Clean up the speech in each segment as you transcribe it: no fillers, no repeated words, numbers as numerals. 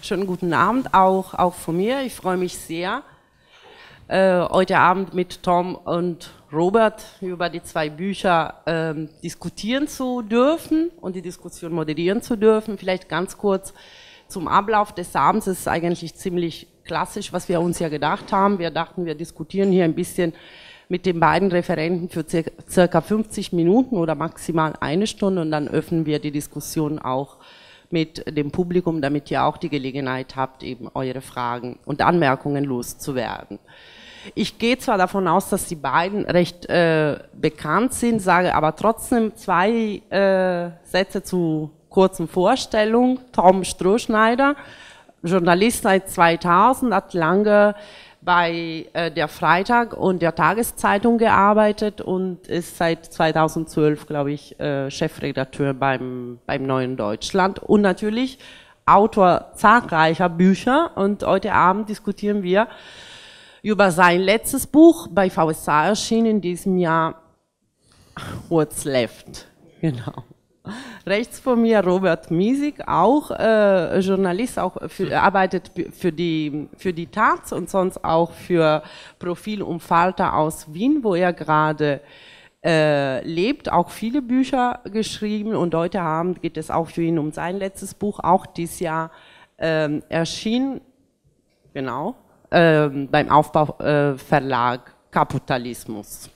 schönen guten Abend auch von mir. Ich freue mich sehr, heute Abend mit Tom und Robert über die zwei Bücher diskutieren zu dürfen und die Diskussion moderieren zu dürfen. Vielleicht ganz kurz zum Ablauf des Abends. Es ist eigentlich ziemlich klassisch, was wir uns ja gedacht haben. Wir dachten, wir diskutieren hier ein bisschen mit den beiden Referenten für circa 50 Minuten oder maximal eine Stunde und dann öffnen wir die Diskussion auch mit dem Publikum, damit ihr auch die Gelegenheit habt, eben eure Fragen und Anmerkungen loszuwerden. Ich gehe zwar davon aus, dass die beiden recht bekannt sind, sage aber trotzdem zwei Sätze zu kurzen Vorstellung. Tom Strohschneider, Journalist seit 2000, hat lange bei der Freitag und der Tageszeitung gearbeitet und ist seit 2012, glaube ich, Chefredakteur beim Neuen Deutschland und natürlich Autor zahlreicher Bücher. Und heute Abend diskutieren wir über sein letztes Buch, bei VSA erschienen in diesem Jahr, What's Left. Genau. Rechts von mir Robert Miesig, auch Journalist, auch arbeitet für die Taz und sonst auch für Profil und Falter aus Wien, wo er gerade lebt, auch viele Bücher geschrieben und heute Abend geht es auch für ihn um sein letztes Buch, auch dieses Jahr erschienen, genau, beim Aufbauverlag Kapitalismus.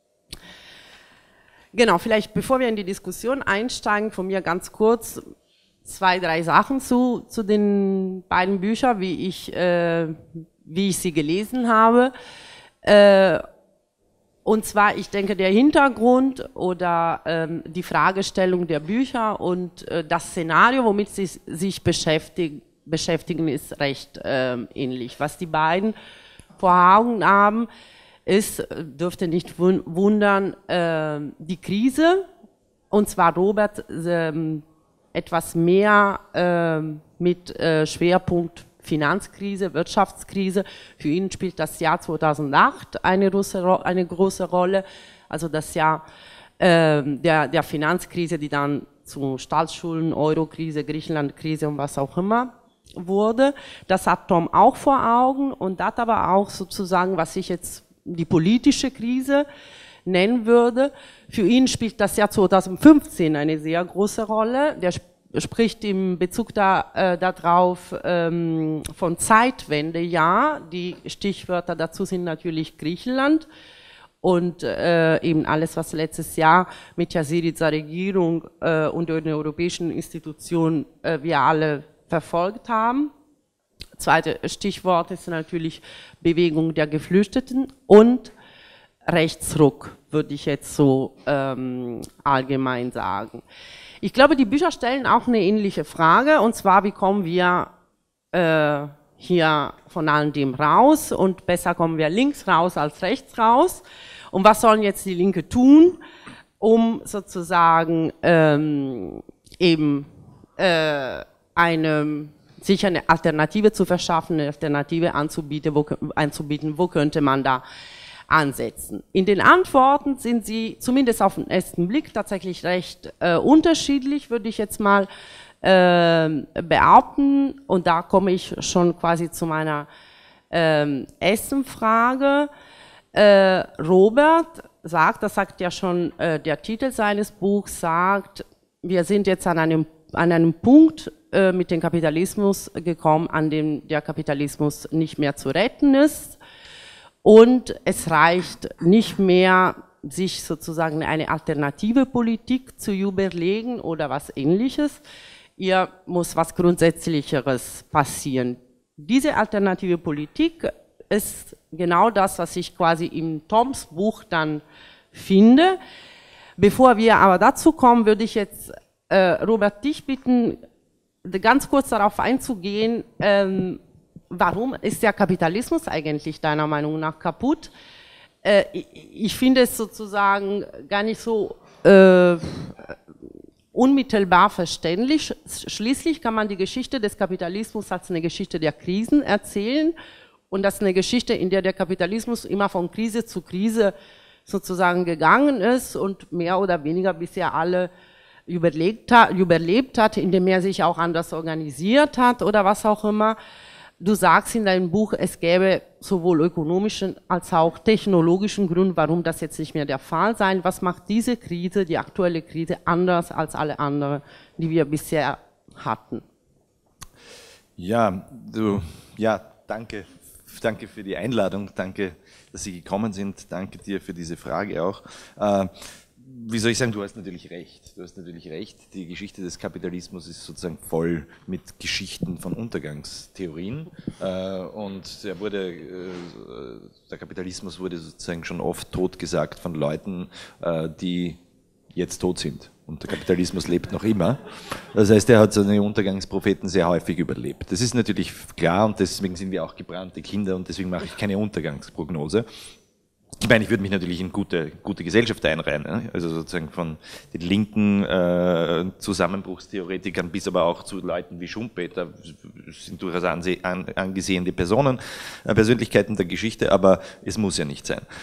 Genau, vielleicht bevor wir in die Diskussion einsteigen, von mir ganz kurz zwei, drei Sachen zu den beiden Büchern, wie ich sie gelesen habe. Und zwar, ich denke, der Hintergrund oder die Fragestellung der Bücher und das Szenario, womit sie sich beschäftigen, ist recht ähnlich. Was die beiden vor Augen haben, dürfte nicht wundern, die Krise, und zwar Robert etwas mehr mit Schwerpunkt Finanzkrise, Wirtschaftskrise. Für ihn spielt das Jahr 2008 eine große Rolle, also das Jahr der Finanzkrise, die dann zu Staatsschulden, Eurokrise, Griechenlandkrise und was auch immer wurde. Das hat Tom auch vor Augen und hat aber auch sozusagen, was ich jetzt die politische Krise nennen würde. Für ihn spielt das Jahr 2015 eine sehr große Rolle. Der spricht im Bezug darauf von Zeitwendejahr. Die Stichwörter dazu sind natürlich Griechenland und eben alles, was letztes Jahr mit der Syriza-Regierung und den europäischen Institutionen wir alle verfolgt haben. Zweite Stichwort ist natürlich Bewegung der Geflüchteten und Rechtsruck, würde ich jetzt so allgemein sagen. Ich glaube, die Bücher stellen auch eine ähnliche Frage, und zwar, wie kommen wir hier von all dem raus, und besser kommen wir links raus als rechts raus. Und was sollen jetzt die Linke tun, um sozusagen eben sich eine Alternative zu verschaffen, eine Alternative anzubieten, wo könnte man da ansetzen. In den Antworten sind sie zumindest auf den ersten Blick tatsächlich recht unterschiedlich, würde ich jetzt mal behaupten. Und da komme ich schon quasi zu meiner ersten Frage. Robert sagt, das sagt ja schon der Titel seines Buchs, sagt, wir sind jetzt an einem Punkt mit dem Kapitalismus gekommen, an dem der Kapitalismus nicht mehr zu retten ist. Und es reicht nicht mehr, sich sozusagen eine alternative Politik zu überlegen oder was Ähnliches. Hier muss was Grundsätzlicheres passieren. Diese alternative Politik ist genau das, was ich quasi in Toms Buch dann finde. Bevor wir aber dazu kommen, würde ich jetzt Robert, dich bitten, ganz kurz darauf einzugehen, warum ist der Kapitalismus eigentlich deiner Meinung nach kaputt? Ich finde es sozusagen gar nicht so unmittelbar verständlich. Schließlich kann man die Geschichte des Kapitalismus als eine Geschichte der Krisen erzählen und das ist eine Geschichte, in der der Kapitalismus immer von Krise zu Krise sozusagen gegangen ist und mehr oder weniger bisher alle überlebt hat, indem er sich auch anders organisiert hat oder was auch immer. Du sagst in deinem Buch, es gäbe sowohl ökonomischen als auch technologischen Grund, warum das jetzt nicht mehr der Fall sein. Was macht diese Krise, die aktuelle Krise, anders als alle anderen, die wir bisher hatten? Ja, danke. Danke für die Einladung, danke, dass Sie gekommen sind, danke dir für diese Frage auch. Wie soll ich sagen, du hast natürlich recht. Die Geschichte des Kapitalismus ist sozusagen voll mit Geschichten von Untergangstheorien und der Kapitalismus wurde sozusagen schon oft totgesagt von Leuten, die jetzt tot sind. Und der Kapitalismus lebt noch immer. Das heißt, er hat seine Untergangspropheten sehr häufig überlebt. Das ist natürlich klar und deswegen sind wir auch gebrannte Kinder und deswegen mache ich keine Untergangsprognose. Ich meine, ich würde mich natürlich in gute Gesellschaft einreihen, ne? Also sozusagen von den linken Zusammenbruchstheoretikern bis aber auch zu Leuten wie Schumpeter, sind durchaus angesehene Personen, Persönlichkeiten der Geschichte, aber es muss ja nicht sein.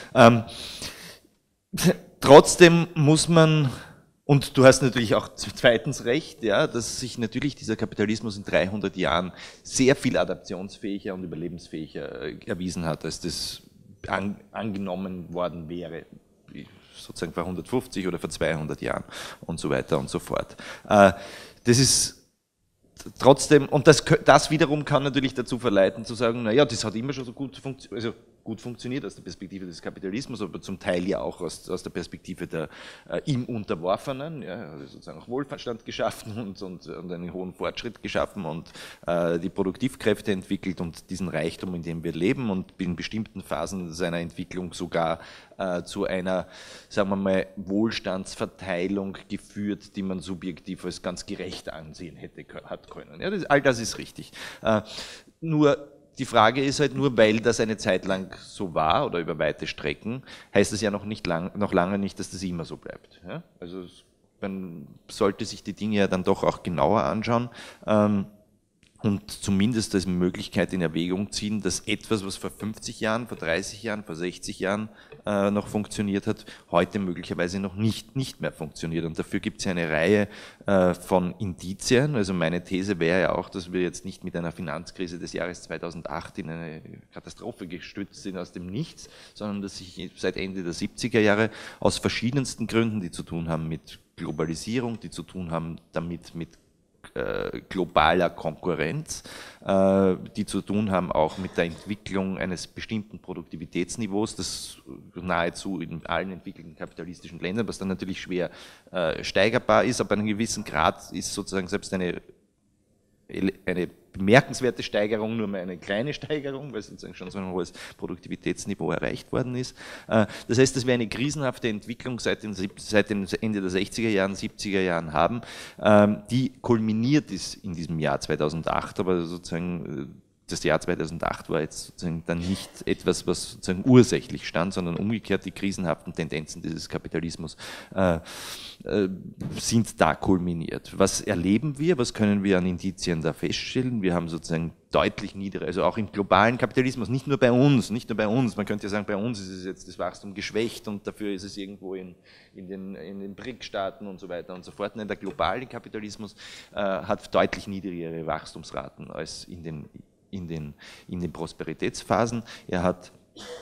Trotzdem muss man, und du hast natürlich auch zweitens recht, ja, dass sich natürlich dieser Kapitalismus in 300 Jahren sehr viel adaptionsfähiger und überlebensfähiger erwiesen hat, als das angenommen worden wäre, sozusagen vor 150 oder vor 200 Jahren und so weiter und so fort. Das ist trotzdem, und das wiederum kann natürlich dazu verleiten, zu sagen, naja, das hat immer schon so gut funktioniert aus der Perspektive des Kapitalismus, aber zum Teil ja auch aus der Perspektive der ihm Unterworfenen, ja, also sozusagen auch Wohlstand geschaffen und einen hohen Fortschritt geschaffen und die Produktivkräfte entwickelt und diesen Reichtum, in dem wir leben und in bestimmten Phasen seiner Entwicklung sogar zu einer, sagen wir mal, Wohlstandsverteilung geführt, die man subjektiv als ganz gerecht ansehen hat können. Ja, all das ist richtig. Nur die Frage ist halt, nur weil das eine Zeit lang so war oder über weite Strecken, heißt das ja noch lange nicht, dass das immer so bleibt. Ja? Also man sollte sich die Dinge ja dann doch auch genauer anschauen und zumindest als Möglichkeit in Erwägung ziehen, dass etwas, was vor 50 Jahren, vor 30 Jahren, vor 60 Jahren noch funktioniert hat, heute möglicherweise noch nicht mehr funktioniert. Und dafür gibt es ja eine Reihe von Indizien. Also meine These wäre ja auch, dass wir jetzt nicht mit einer Finanzkrise des Jahres 2008 in eine Katastrophe gestürzt sind aus dem Nichts, sondern dass sich seit Ende der 70er Jahre aus verschiedensten Gründen, die zu tun haben mit Globalisierung, die zu tun haben damit mit globaler Konkurrenz, die zu tun haben auch mit der Entwicklung eines bestimmten Produktivitätsniveaus, das nahezu in allen entwickelten kapitalistischen Ländern, was dann natürlich schwer steigerbar ist, aber an einem gewissen Grad ist sozusagen selbst eine bemerkenswerte Steigerung nur mal eine kleine Steigerung, weil sozusagen schon so ein hohes Produktivitätsniveau erreicht worden ist. Das heißt, dass wir eine krisenhafte Entwicklung seit dem Ende der 60er Jahren, 70er Jahren haben, die kulminiert ist in diesem Jahr 2008, aber sozusagen das Jahr 2008 war jetzt sozusagen dann nicht etwas, was sozusagen ursächlich stand, sondern umgekehrt die krisenhaften Tendenzen dieses Kapitalismus sind da kulminiert. Was erleben wir? Was können wir an Indizien da feststellen? Wir haben sozusagen deutlich niedere, also auch im globalen Kapitalismus, nicht nur bei uns. Man könnte ja sagen, bei uns ist es jetzt das Wachstum geschwächt und dafür ist es irgendwo in den BRIC-Staaten und so weiter und so fort. Nein, der globale Kapitalismus hat deutlich niedrigere Wachstumsraten als in den Prosperitätsphasen. Er hat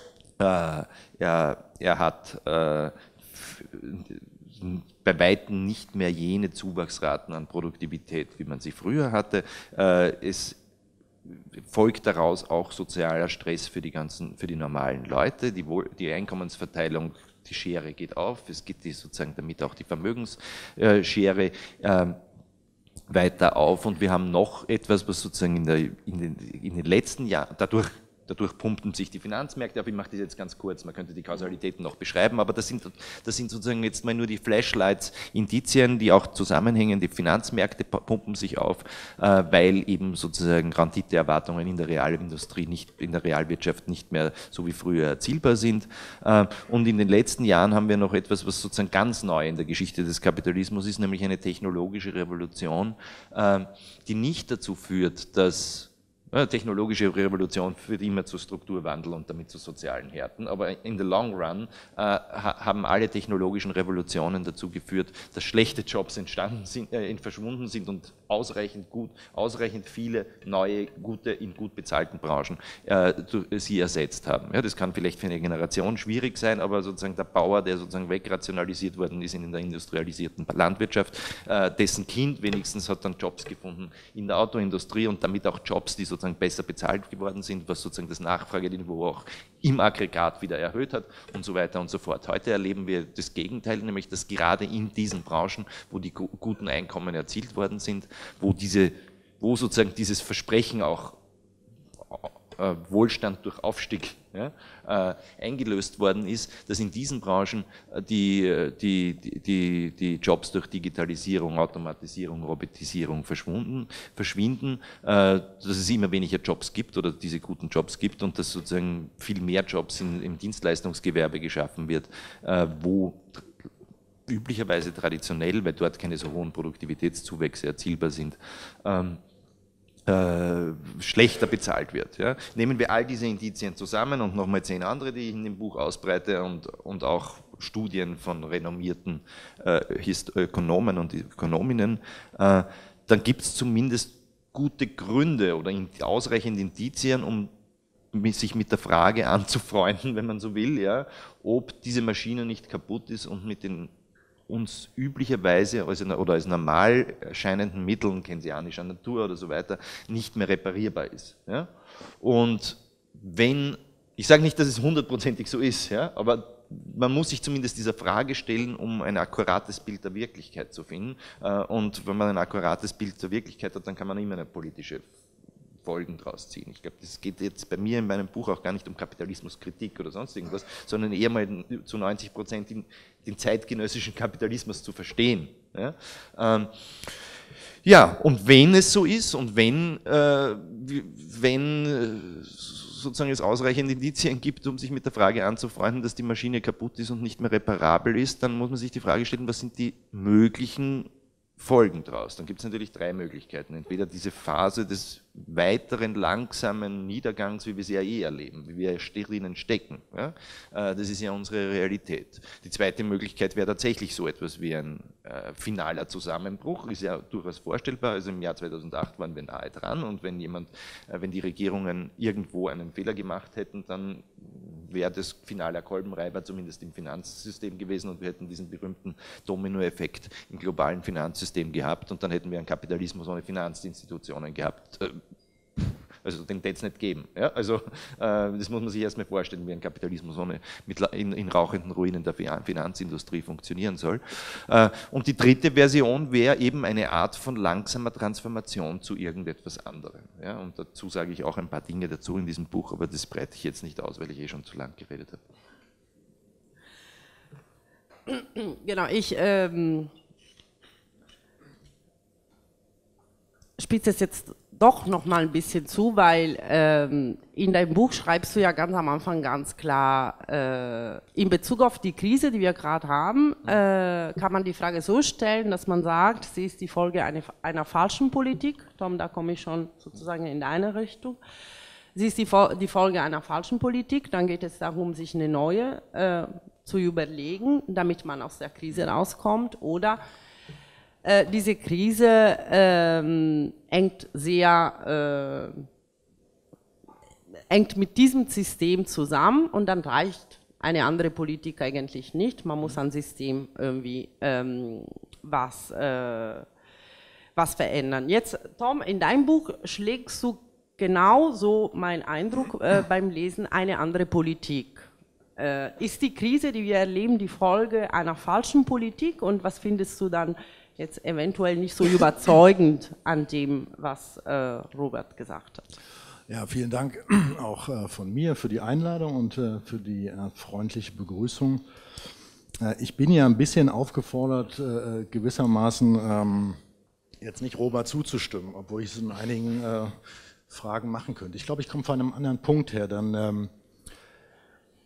bei Weitem nicht mehr jene Zuwachsraten an Produktivität, wie man sie früher hatte. Es folgt daraus auch sozialer Stress für die normalen Leute. Die Einkommensverteilung, die Schere geht auf. Es geht sozusagen damit auch die Vermögensschere weiter auf, und wir haben noch etwas, was sozusagen in den letzten Jahren, dadurch pumpten sich die Finanzmärkte auf. Ich mache das jetzt ganz kurz, man könnte die Kausalitäten noch beschreiben, aber das sind sozusagen jetzt mal nur die Flashlights, Indizien, die auch zusammenhängen. Die Finanzmärkte pumpen sich auf, weil eben sozusagen Renditeerwartungen in der Realindustrie, in der Realwirtschaft nicht mehr so wie früher erzielbar sind. Und in den letzten Jahren haben wir noch etwas, was sozusagen ganz neu in der Geschichte des Kapitalismus ist, nämlich eine technologische Revolution, die nicht dazu führt, dass Technologische Revolution führt immer zu Strukturwandel und damit zu sozialen Härten, aber in the long run haben alle technologischen Revolutionen dazu geführt, dass schlechte Jobs verschwunden sind und ausreichend viele neue, gute, in gut bezahlten Branchen sie ersetzt haben. Ja, das kann vielleicht für eine Generation schwierig sein, aber sozusagen der Bauer, der sozusagen wegrationalisiert worden ist in der industrialisierten Landwirtschaft, dessen Kind wenigstens hat dann Jobs gefunden in der Autoindustrie und damit auch Jobs, die sozusagen besser bezahlt geworden sind, was sozusagen das Nachfrageniveau auch im Aggregat wieder erhöht hat und so weiter und so fort. Heute erleben wir das Gegenteil, nämlich dass gerade in diesen Branchen, wo die guten Einkommen erzielt worden sind, wo sozusagen dieses Versprechen auch Wohlstand durch Aufstieg eingelöst worden ist, dass in diesen Branchen die Jobs durch Digitalisierung, Automatisierung, Robotisierung verschwinden, dass es immer weniger Jobs gibt oder diese guten Jobs gibt und dass sozusagen viel mehr Jobs im Dienstleistungsgewerbe geschaffen wird, wo üblicherweise traditionell, weil dort keine so hohen Produktivitätszuwächse erzielbar sind, schlechter bezahlt wird. Ja. Nehmen wir all diese Indizien zusammen und nochmal 10 andere, die ich in dem Buch ausbreite und auch Studien von renommierten Ökonomen und Ökonominnen, dann gibt es zumindest gute Gründe oder ausreichend Indizien, um sich mit der Frage anzufreunden, wenn man so will, ja, ob diese Maschine nicht kaputt ist und mit den uns üblicherweise als normal erscheinenden Mitteln keynesianischer Natur oder so weiter nicht mehr reparierbar ist. Ja? Und ich sage nicht, dass es 100%ig so ist, ja? Aber man muss sich zumindest dieser Frage stellen, um ein akkurates Bild der Wirklichkeit zu finden. Und wenn man ein akkurates Bild der Wirklichkeit hat, dann kann man immer eine politische Folgen draus ziehen. Ich glaube, das geht jetzt bei mir in meinem Buch auch gar nicht um Kapitalismuskritik oder sonst irgendwas, sondern eher mal zu 90% den zeitgenössischen Kapitalismus zu verstehen. Ja, und wenn es so ist und wenn sozusagen es ausreichend Indizien gibt, um sich mit der Frage anzufreunden, dass die Maschine kaputt ist und nicht mehr reparabel ist, dann muss man sich die Frage stellen, was sind die möglichen Folgen daraus. Dann gibt es natürlich 3 Möglichkeiten. Entweder diese Phase des weiteren langsamen Niedergangs, wie wir sie ja erleben, wie wir drinnen stecken. Ja? Das ist ja unsere Realität. Die zweite Möglichkeit wäre tatsächlich so etwas wie ein finaler Zusammenbruch, ist ja durchaus vorstellbar. Also im Jahr 2008 waren wir nahe dran und wenn die Regierungen irgendwo einen Fehler gemacht hätten, dann wäre das finaler Kolbenreiber zumindest im Finanzsystem gewesen und wir hätten diesen berühmten Dominoeffekt im globalen Finanzsystem gehabt und dann hätten wir einen Kapitalismus ohne Finanzinstitutionen gehabt. Also den wird es nicht geben. Ja? Also das muss man sich erstmal vorstellen, wie ein Kapitalismus in rauchenden Ruinen der Finanzindustrie funktionieren soll. Und die dritte Version wäre eben eine Art von langsamer Transformation zu irgendetwas anderem. Ja? Und dazu sage ich auch ein paar Dinge dazu in diesem Buch, aber das breite ich jetzt nicht aus, weil ich schon zu lang geredet habe. Genau, ich spitze es jetzt doch noch mal ein bisschen zu, weil in deinem Buch schreibst du ja ganz am Anfang ganz klar, in Bezug auf die Krise, die wir gerade haben, kann man die Frage so stellen, dass man sagt, sie ist die Folge einer falschen Politik. Tom, da komme ich schon sozusagen in deine Richtung. Sie ist die Folge einer falschen Politik, dann geht es darum, sich eine neue zu überlegen, damit man aus der Krise rauskommt, oder diese Krise hängt mit diesem System zusammen und dann reicht eine andere Politik eigentlich nicht. Man muss am System irgendwie was verändern. Jetzt, Tom, in deinem Buch schlägst du genau so, mein Eindruck beim Lesen, eine andere Politik. Ist die Krise, die wir erleben, die Folge einer falschen Politik und was findest du dann jetzt eventuell nicht so überzeugend an dem, was Robert gesagt hat? Ja, vielen Dank auch von mir für die Einladung und für die freundliche Begrüßung. Ich bin ja ein bisschen aufgefordert, gewissermaßen jetzt nicht Robert zuzustimmen, obwohl ich es in einigen Fragen machen könnte. Ich glaube, ich komme von einem anderen Punkt her, denn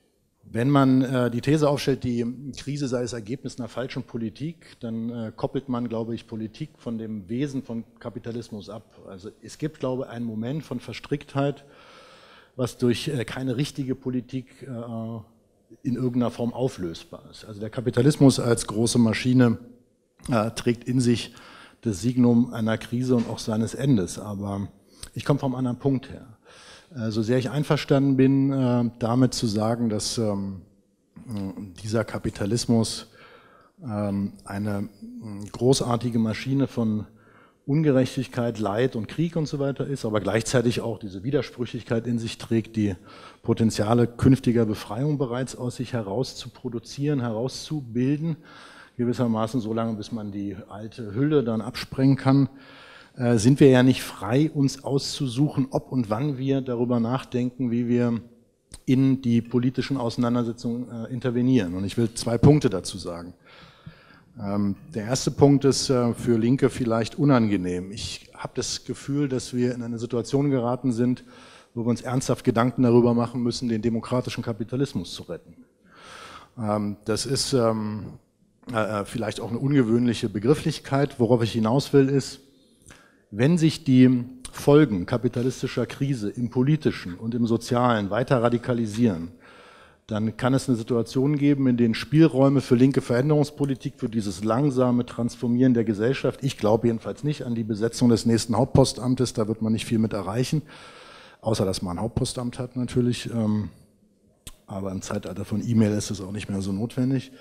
Wenn man die These aufstellt, die Krise sei das Ergebnis einer falschen Politik, dann koppelt man, glaube ich, Politik von dem Wesen von Kapitalismus ab. Also es gibt, glaube ich, einen Moment von Verstricktheit, was durch keine richtige Politik in irgendeiner Form auflösbar ist. Also der Kapitalismus als große Maschine trägt in sich das Signum einer Krise und auch seines Endes. Aber ich komme vom anderen Punkt her. So sehr ich einverstanden bin, damit zu sagen, dass dieser Kapitalismus eine großartige Maschine von Ungerechtigkeit, Leid und Krieg und so weiter ist, aber gleichzeitig auch diese Widersprüchlichkeit in sich trägt, die Potenziale künftiger Befreiung bereits aus sich heraus zu produzieren, herauszubilden, gewissermaßen so lange, bis man die alte Hülle dann absprengen kann, sind wir ja nicht frei, uns auszusuchen, ob und wann wir darüber nachdenken, wie wir in die politischen Auseinandersetzungen intervenieren. Und ich will 2 Punkte dazu sagen. Der erste Punkt ist für Linke vielleicht unangenehm. Ich habe das Gefühl, dass wir in eine Situation geraten sind, wo wir uns ernsthaft Gedanken darüber machen müssen, den demokratischen Kapitalismus zu retten. Das ist vielleicht auch eine ungewöhnliche Begrifflichkeit. Worauf ich hinaus will, ist, wenn sich die Folgen kapitalistischer Krise im Politischen und im Sozialen weiter radikalisieren, dann kann es eine Situation geben, in denen Spielräume für linke Veränderungspolitik, für dieses langsame Transformieren der Gesellschaft, ich glaube jedenfalls nicht an die Besetzung des nächsten Hauptpostamtes, da wird man nicht viel mit erreichen, außer dass man ein Hauptpostamt hat natürlich, aber im Zeitalter von E-Mail ist es auch nicht mehr so notwendig.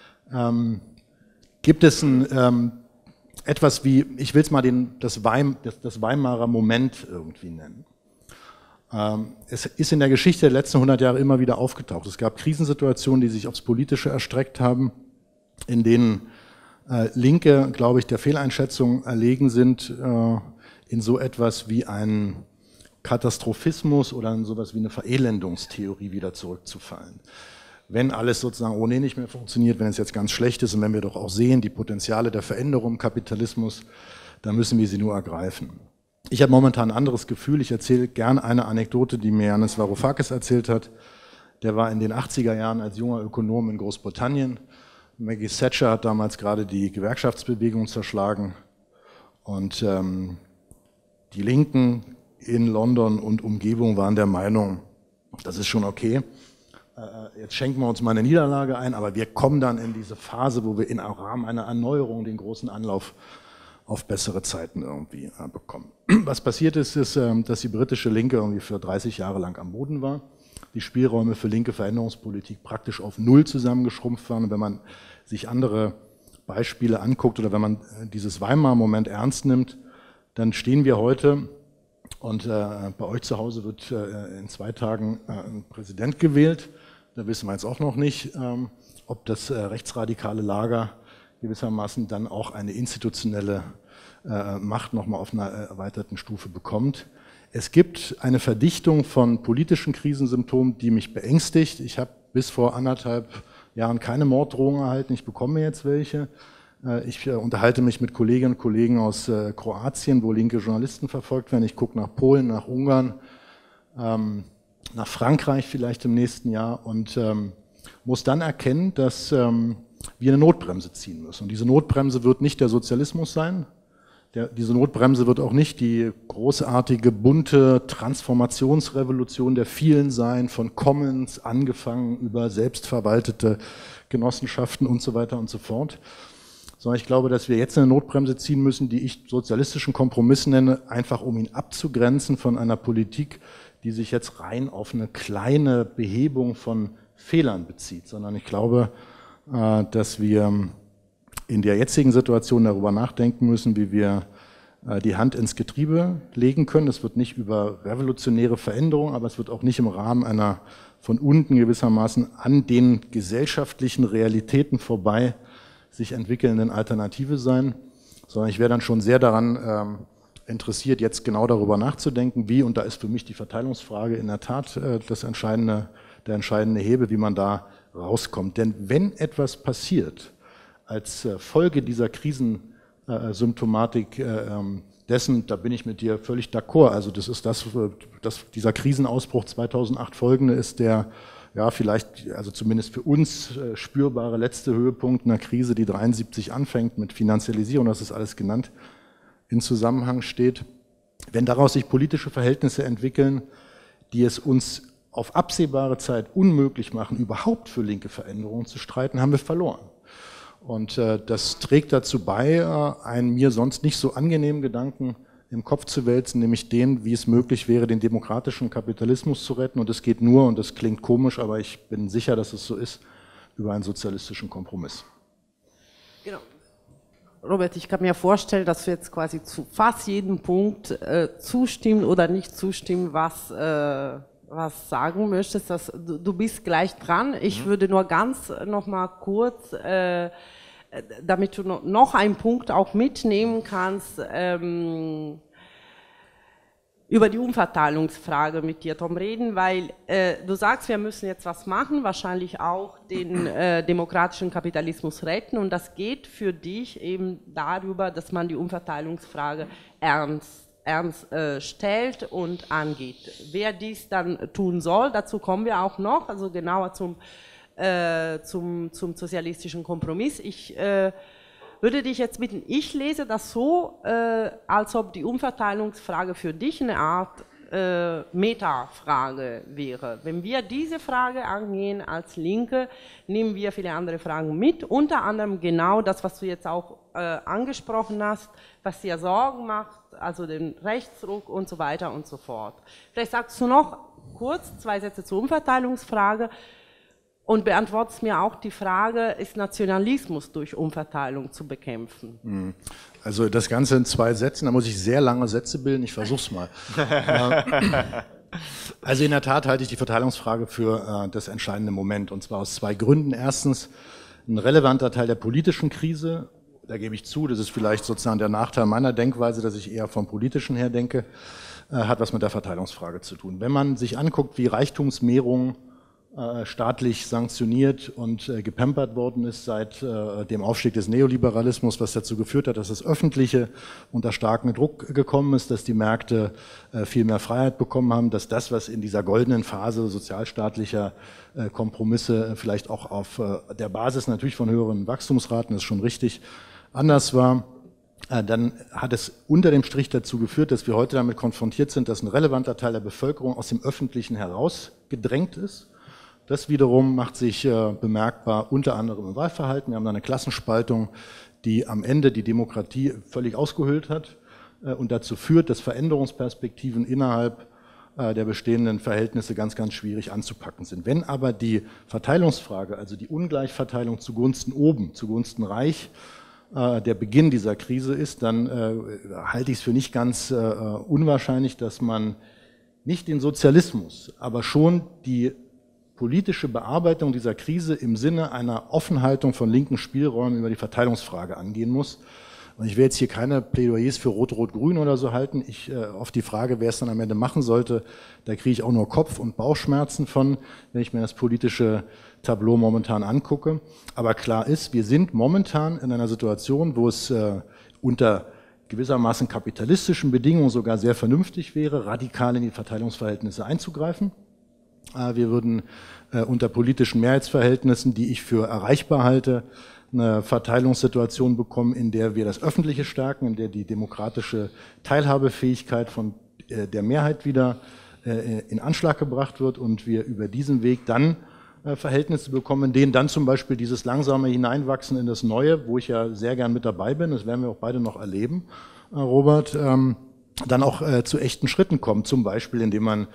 Gibt es etwas wie, ich will es mal das Weimarer Moment irgendwie nennen. Es ist in der Geschichte der letzten 100 Jahre immer wieder aufgetaucht. Es gab Krisensituationen, die sich aufs Politische erstreckt haben, in denen Linke, glaube ich, der Fehleinschätzung erlegen sind, in so etwas wie einen Katastrophismus oder in sowas wie eine Verelendungstheorie wieder zurückzufallen. Wenn alles sozusagen ohnehin nicht mehr funktioniert, wenn es jetzt ganz schlecht ist und wenn wir doch auch sehen, die Potenziale der Veränderung im Kapitalismus, dann müssen wir sie nur ergreifen. Ich habe momentan ein anderes Gefühl. Ich erzähle gern eine Anekdote, die mir Yanis Varoufakis erzählt hat. Der war in den 80er Jahren als junger Ökonom in Großbritannien. Maggie Thatcher hat damals gerade die Gewerkschaftsbewegung zerschlagen. Und die Linken in London und Umgebung waren der Meinung, das ist schon okay. Jetzt schenken wir uns mal eine Niederlage ein, aber wir kommen dann in diese Phase, wo wir im Rahmen einer Erneuerung den großen Anlauf auf bessere Zeiten irgendwie bekommen. Was passiert ist, dass die britische Linke irgendwie für 30 Jahre lang am Boden war, die Spielräume für linke Veränderungspolitik praktisch auf 0 zusammengeschrumpft waren. Und wenn man sich andere Beispiele anguckt oder wenn man dieses Weimar-Moment ernst nimmt, dann stehen wir heute und bei euch zu Hause wird in 2 Tagen ein Präsident gewählt. Da wissen wir jetzt auch noch nicht, ob das rechtsradikale Lager gewissermaßen dann auch eine institutionelle Macht nochmal auf einer erweiterten Stufe bekommt. Es gibt eine Verdichtung von politischen Krisensymptomen, die mich beängstigt. Ich habe bis vor 1,5 Jahren keine Morddrohungen erhalten, ich bekomme jetzt welche. Ich unterhalte mich mit Kolleginnen und Kollegen aus Kroatien, wo linke Journalisten verfolgt werden. Ich gucke nach Polen, nach Ungarn, nach Frankreich vielleicht im nächsten Jahr und muss dann erkennen, dass wir eine Notbremse ziehen müssen. Und diese Notbremse wird nicht der Sozialismus sein. Diese Notbremse wird auch nicht die großartige, bunte Transformationsrevolution der vielen sein, von Commons angefangen über selbstverwaltete Genossenschaften und so weiter und so fort. Sondern ich glaube, dass wir jetzt eine Notbremse ziehen müssen, die ich sozialistischen Kompromiss nenne, einfach um ihn abzugrenzen von einer Politik, die sich jetzt rein auf eine kleine Behebung von Fehlern bezieht. Sondern ich glaube, dass wir in der jetzigen Situation darüber nachdenken müssen, wie wir die Hand ins Getriebe legen können. Es wird nicht über revolutionäre Veränderungen, aber es wird auch nicht im Rahmen einer von unten gewissermaßen an den gesellschaftlichen Realitäten vorbei sich entwickelnden Alternative sein, sondern ich wäre dann schon sehr daran interessiert, jetzt genau darüber nachzudenken, wie, und da ist für mich die Verteilungsfrage in der Tat der entscheidende Hebel, wie man da rauskommt. Denn wenn etwas passiert, als Folge dieser Krisensymptomatik dessen, da bin ich mit dir völlig d'accord, also das ist dieser Krisenausbruch 2008 folgende ist der ja, vielleicht, also zumindest für uns spürbare letzte Höhepunkt einer Krise, die 73 anfängt mit Finanzialisierung, das ist alles genannt, in Zusammenhang steht. Wenn daraus sich politische Verhältnisse entwickeln, die es uns auf absehbare Zeit unmöglich machen, überhaupt für linke Veränderungen zu streiten, haben wir verloren. Und das trägt dazu bei, einen mir sonst nicht so angenehmen Gedanken im Kopf zu wälzen, nämlich den, wie es möglich wäre, den demokratischen Kapitalismus zu retten. Und es geht nur, und das klingt komisch, aber ich bin sicher, dass es so ist, über einen sozialistischen Kompromiss. Genau. Robert, ich kann mir vorstellen, dass du jetzt quasi zu fast jedem Punkt zustimmen oder nicht zustimmen, was sagen möchtest. Du bist gleich dran. Ich würde nur ganz noch mal kurz, damit du noch einen Punkt auch mitnehmen kannst, über die Umverteilungsfrage mit dir, Tom, reden, weil du sagst, wir müssen jetzt was machen, wahrscheinlich auch den demokratischen Kapitalismus retten, und das geht für dich eben darüber, dass man die Umverteilungsfrage ernst stellt und angeht. Wer dies dann tun soll, dazu kommen wir auch noch, also genauer zum sozialistischen Kompromiss. Ich würde dich jetzt bitten, ich lese das so, als ob die Umverteilungsfrage für dich eine Art Metafrage wäre. Wenn wir diese Frage angehen als Linke, nehmen wir viele andere Fragen mit, unter anderem genau das, was du jetzt auch angesprochen hast, was dir Sorgen macht, also den Rechtsruck und so weiter und so fort. Vielleicht sagst du noch kurz 2 Sätze zur Umverteilungsfrage und beantwortest mir auch die Frage, ist Nationalismus durch Umverteilung zu bekämpfen? Also das Ganze in 2 Sätzen, da muss ich sehr lange Sätze bilden, ich versuch's mal. Also in der Tat halte ich die Verteilungsfrage für das entscheidende Moment, und zwar aus 2 Gründen. Erstens, ein relevanter Teil der politischen Krise, da gebe ich zu, das ist vielleicht sozusagen der Nachteil meiner Denkweise, dass ich eher vom Politischen her denke, hat was mit der Verteilungsfrage zu tun. Wenn man sich anguckt, wie Reichtumsmehrung staatlich sanktioniert und gepampert worden ist seit dem Aufstieg des Neoliberalismus, was dazu geführt hat, dass das Öffentliche unter starken Druck gekommen ist, dass die Märkte viel mehr Freiheit bekommen haben, dass das, was in dieser goldenen Phase sozialstaatlicher Kompromisse vielleicht auch auf der Basis natürlich von höheren Wachstumsraten, ist schon richtig, anders war, dann hat es unter dem Strich dazu geführt, dass wir heute damit konfrontiert sind, dass ein relevanter Teil der Bevölkerung aus dem Öffentlichen herausgedrängt ist. Das wiederum macht sich bemerkbar unter anderem im Wahlverhalten. Wir haben da eine Klassenspaltung, die am Ende die Demokratie völlig ausgehöhlt hat und dazu führt, dass Veränderungsperspektiven innerhalb der bestehenden Verhältnisse ganz, ganz schwierig anzupacken sind. Wenn aber die Verteilungsfrage, also die Ungleichverteilung zugunsten oben, zugunsten reich, der Beginn dieser Krise ist, dann halte ich es für nicht ganz unwahrscheinlich, dass man nicht den Sozialismus, aber schon die politische Bearbeitung dieser Krise im Sinne einer Offenhaltung von linken Spielräumen über die Verteilungsfrage angehen muss. Und ich will jetzt hier keine Plädoyers für Rot-Rot-Grün oder so halten. Auf die Frage, wer es dann am Ende machen sollte, da kriege ich auch nur Kopf- und Bauchschmerzen von, wenn ich mir das politische Tableau momentan angucke. Aber klar ist, wir sind momentan in einer Situation, wo es unter gewissermaßen kapitalistischen Bedingungen sogar sehr vernünftig wäre, radikal in die Verteilungsverhältnisse einzugreifen. Wir würden unter politischen Mehrheitsverhältnissen, die ich für erreichbar halte, eine Verteilungssituation bekommen, in der wir das Öffentliche stärken, in der die demokratische Teilhabefähigkeit von der Mehrheit wieder in Anschlag gebracht wird und wir über diesen Weg dann Verhältnisse bekommen, in denen dann zum Beispiel dieses langsame Hineinwachsen in das Neue, wo ich ja sehr gern mit dabei bin, das werden wir auch beide noch erleben, Robert, dann auch zu echten Schritten kommt, zum Beispiel indem man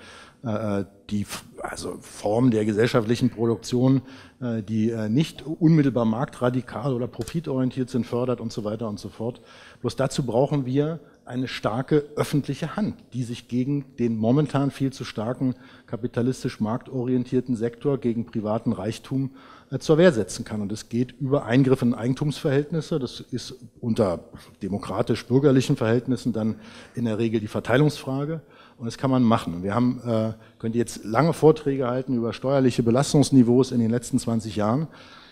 die Form der gesellschaftlichen Produktion, die nicht unmittelbar marktradikal oder profitorientiert sind, fördert und so weiter und so fort. Bloß dazu brauchen wir eine starke öffentliche Hand, die sich gegen den momentan viel zu starken kapitalistisch marktorientierten Sektor, gegen privaten Reichtum zur Wehr setzen kann. Und es geht über Eingriffe in Eigentumsverhältnisse. Das ist unter demokratisch-bürgerlichen Verhältnissen dann in der Regel die Verteilungsfrage. Und das kann man machen. Wir haben, könnt ihr jetzt lange Vorträge halten über steuerliche Belastungsniveaus in den letzten 20 Jahren.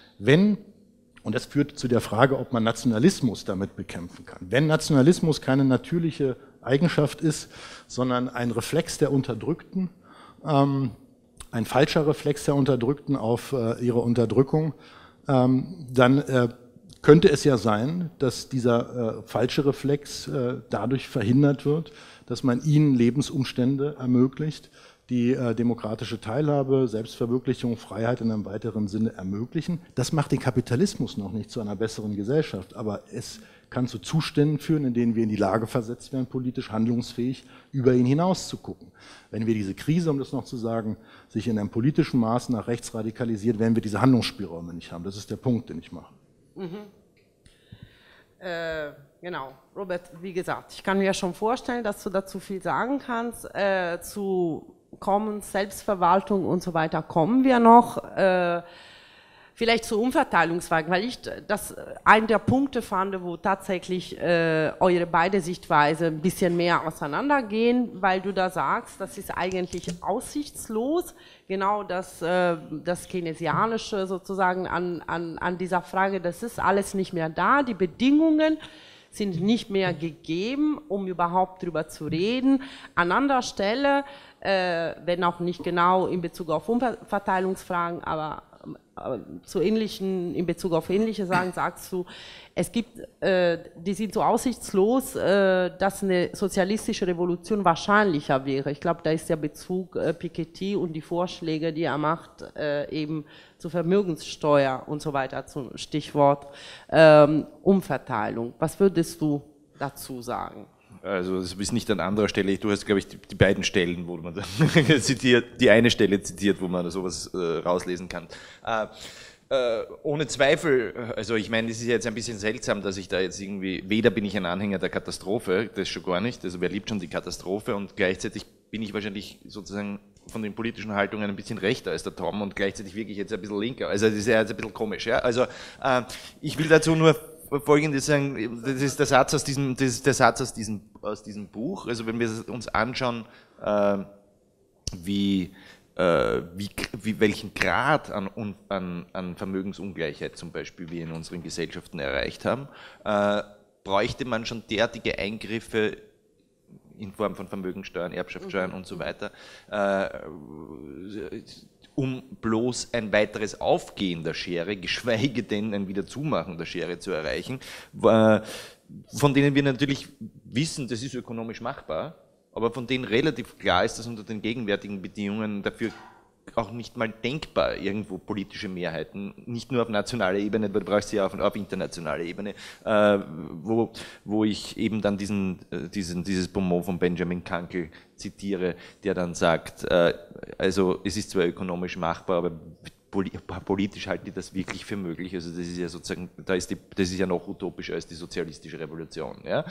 Und das führt zu der Frage, ob man Nationalismus damit bekämpfen kann. Wenn Nationalismus keine natürliche Eigenschaft ist, sondern ein Reflex der Unterdrückten, ein falscher Reflex der Unterdrückten auf ihre Unterdrückung, dann könnte es ja sein, dass dieser falsche Reflex dadurch verhindert wird, dass man ihnen Lebensumstände ermöglicht, die demokratische Teilhabe, Selbstverwirklichung, Freiheit in einem weiteren Sinne ermöglichen. Das macht den Kapitalismus noch nicht zu einer besseren Gesellschaft, aber es kann zu Zuständen führen, in denen wir in die Lage versetzt werden, politisch handlungsfähig über ihn hinaus zu gucken. Wenn wir diese Krise, um das noch zu sagen, sich in einem politischen Maß nach rechts radikalisiert, werden wir diese Handlungsspielräume nicht haben. Das ist der Punkt, den ich mache. Genau, Robert, wie gesagt, ich kann mir schon vorstellen, dass du dazu viel sagen kannst. Zu Commons, Selbstverwaltung und so weiter kommen wir noch. Vielleicht zu Umverteilungsfragen, weil ich das einen der Punkte fand, wo tatsächlich eure beide Sichtweise ein bisschen mehr auseinandergehen, weil du da sagst, das ist eigentlich aussichtslos, genau das Keynesianische sozusagen an dieser Frage, das ist alles nicht mehr da, die Bedingungen sind nicht mehr gegeben, um überhaupt darüber zu reden. An anderer Stelle, wenn auch nicht genau in Bezug auf Umverteilungsfragen, aber in Bezug auf ähnliche Sachen sagst du, es gibt, die sind so aussichtslos, dass eine sozialistische Revolution wahrscheinlicher wäre. Ich glaube, da ist der Bezug Piketty und die Vorschläge, die er macht, eben zur Vermögenssteuer und so weiter, zum Stichwort Umverteilung. Was würdest du dazu sagen? Also das ist nicht an anderer Stelle, du hast, glaube ich, die beiden Stellen, wo man zitiert, die eine Stelle zitiert, wo man sowas rauslesen kann. Ohne Zweifel, also ich meine, es ist jetzt ein bisschen seltsam, dass ich da jetzt irgendwie, weder bin ich ein Anhänger der Katastrophe, das schon gar nicht, also wer liebt schon die Katastrophe, und gleichzeitig bin ich wahrscheinlich sozusagen von den politischen Haltungen ein bisschen rechter als der Tom und gleichzeitig wirklich jetzt ein bisschen linker, also das ist ja jetzt ein bisschen komisch, ja, also ich will dazu nur Folgendes sagen, das ist der Satz aus diesem Buch, also wenn wir uns anschauen, welchen Grad an Vermögensungleichheit zum Beispiel wir in unseren Gesellschaften erreicht haben, bräuchte man schon derartige Eingriffe in Form von Vermögensteuern, Erbschaftssteuern und so weiter, um bloß ein weiteres Aufgehen der Schere, geschweige denn ein Wiederzumachen der Schere zu erreichen, von denen wir natürlich wissen, das ist ökonomisch machbar, aber von denen relativ klar ist, dass unter den gegenwärtigen Bedingungen dafür auch nicht mal denkbar, irgendwo politische Mehrheiten, nicht nur auf nationaler Ebene, aber du brauchst sie ja auf internationaler Ebene, wo ich eben dann dieses Bonmot von Benjamin Kankel zitiere, der dann sagt, also es ist zwar ökonomisch machbar, aber politisch halten die das wirklich für möglich, also das ist ja sozusagen, das ist ja noch utopischer als die sozialistische Revolution, ja.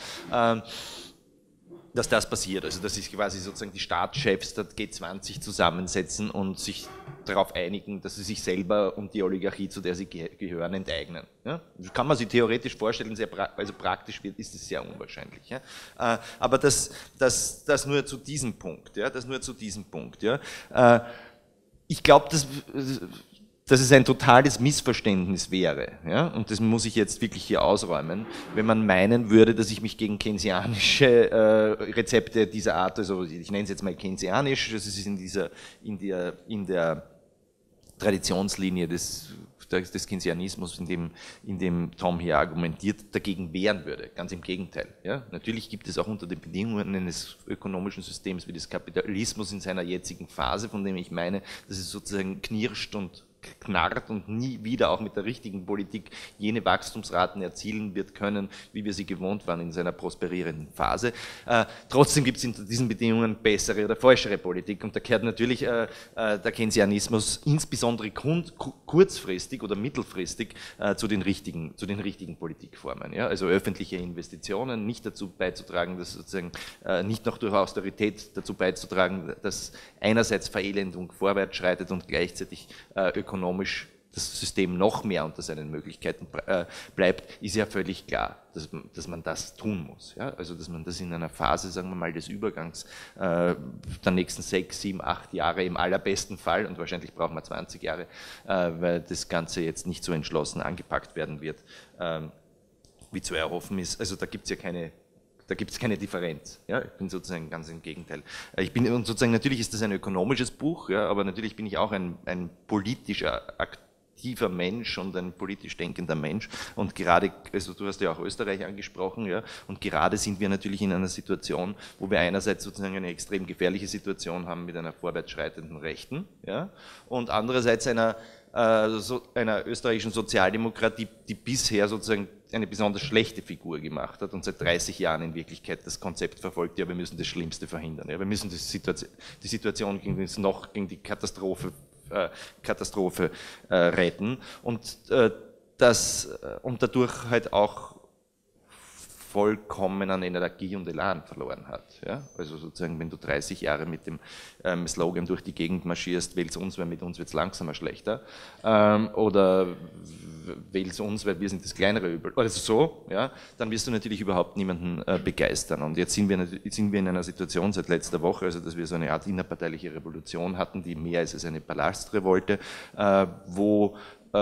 Dass das passiert, also dass sich quasi sozusagen die Staatschefs der G20 zusammensetzen und sich darauf einigen, dass sie sich selber und die Oligarchie, zu der sie gehören, enteignen. Ja? Das kann man sich theoretisch vorstellen, also praktisch ist es sehr unwahrscheinlich. Ja? Aber das nur zu diesem Punkt. Ja? Ja? Ich glaube, dass es ein totales Missverständnis wäre, ja, und das muss ich jetzt wirklich hier ausräumen, wenn man meinen würde, dass ich mich gegen keynesianische Rezepte dieser Art, also ich nenne es jetzt mal keynesianisch, das ist in der Traditionslinie des Keynesianismus, in dem Tom hier argumentiert, dagegen wehren würde. Ganz im Gegenteil. Ja? Natürlich gibt es auch unter den Bedingungen eines ökonomischen Systems wie des Kapitalismus in seiner jetzigen Phase, von dem ich meine, dass es sozusagen knirscht und knarrt und nie wieder auch mit der richtigen Politik jene Wachstumsraten erzielen wird können, wie wir sie gewohnt waren in seiner prosperierenden Phase. Trotzdem gibt es unter diesen Bedingungen bessere oder falschere Politik, und da gehört natürlich der Keynesianismus insbesondere kurzfristig oder mittelfristig zu den richtigen Politikformen. Ja? Also öffentliche Investitionen, nicht dazu beizutragen, dass sozusagen nicht noch durch Austerität dazu beizutragen, dass einerseits Verelendung vorwärts schreitet und gleichzeitig ökonomisch das System noch mehr unter seinen Möglichkeiten bleibt, ist ja völlig klar, dass man das tun muss. Ja? Also dass man das in einer Phase, sagen wir mal, des Übergangs der nächsten 6, 7, 8 Jahre im allerbesten Fall, und wahrscheinlich brauchen wir 20 Jahre, weil das Ganze jetzt nicht so entschlossen angepackt werden wird, wie zu erhoffen ist. Also da gibt es ja keine Da gibt es keine Differenz. Ja? Ich bin sozusagen ganz im Gegenteil. Und sozusagen, natürlich ist das ein ökonomisches Buch, ja, aber natürlich bin ich auch ein politischer aktiver Mensch und ein politisch denkender Mensch. Und gerade, also du hast ja auch Österreich angesprochen, ja, und gerade sind wir natürlich in einer Situation, wo wir einerseits sozusagen eine extrem gefährliche Situation haben mit einer vorwärtsschreitenden Rechten, ja, und andererseits einer österreichischen Sozialdemokratie, die bisher sozusagen eine besonders schlechte Figur gemacht hat und seit 30 Jahren in Wirklichkeit das Konzept verfolgt, ja, wir müssen das Schlimmste verhindern, ja, wir müssen die Situation gegen die Katastrophe retten und dadurch halt auch vollkommen an Energie und Elan verloren hat. Ja? Also sozusagen, wenn du 30 Jahre mit dem Slogan durch die Gegend marschierst, wähl's uns, weil mit uns wird es langsamer schlechter, oder wähl's uns, weil wir sind das kleinere Übel, also so, ja, dann wirst du natürlich überhaupt niemanden begeistern. Und jetzt sind wir in einer Situation seit letzter Woche, also dass wir so eine Art innerparteiliche Revolution hatten, die mehr ist als eine Palastrevolte, wo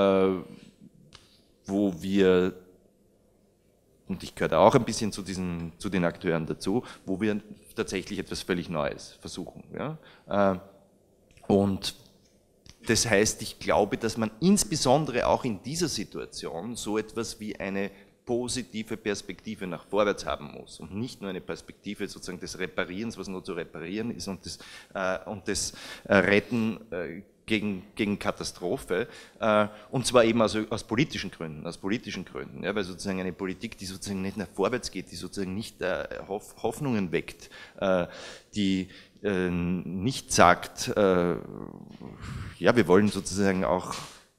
wir, und ich gehöre da auch ein bisschen zu den Akteuren dazu, wo wir tatsächlich etwas völlig Neues versuchen. Ja? Und das heißt, ich glaube, dass man insbesondere auch in dieser Situation so etwas wie eine positive Perspektive nach vorwärts haben muss und nicht nur eine Perspektive sozusagen des Reparierens, was nur zu reparieren ist, und des Retten gegen Katastrophe, und zwar eben aus politischen Gründen, ja, weil sozusagen eine Politik, die sozusagen nicht nach vorwärts geht, die sozusagen nicht Hoffnungen weckt, die nicht sagt, ja, wir wollen sozusagen auch,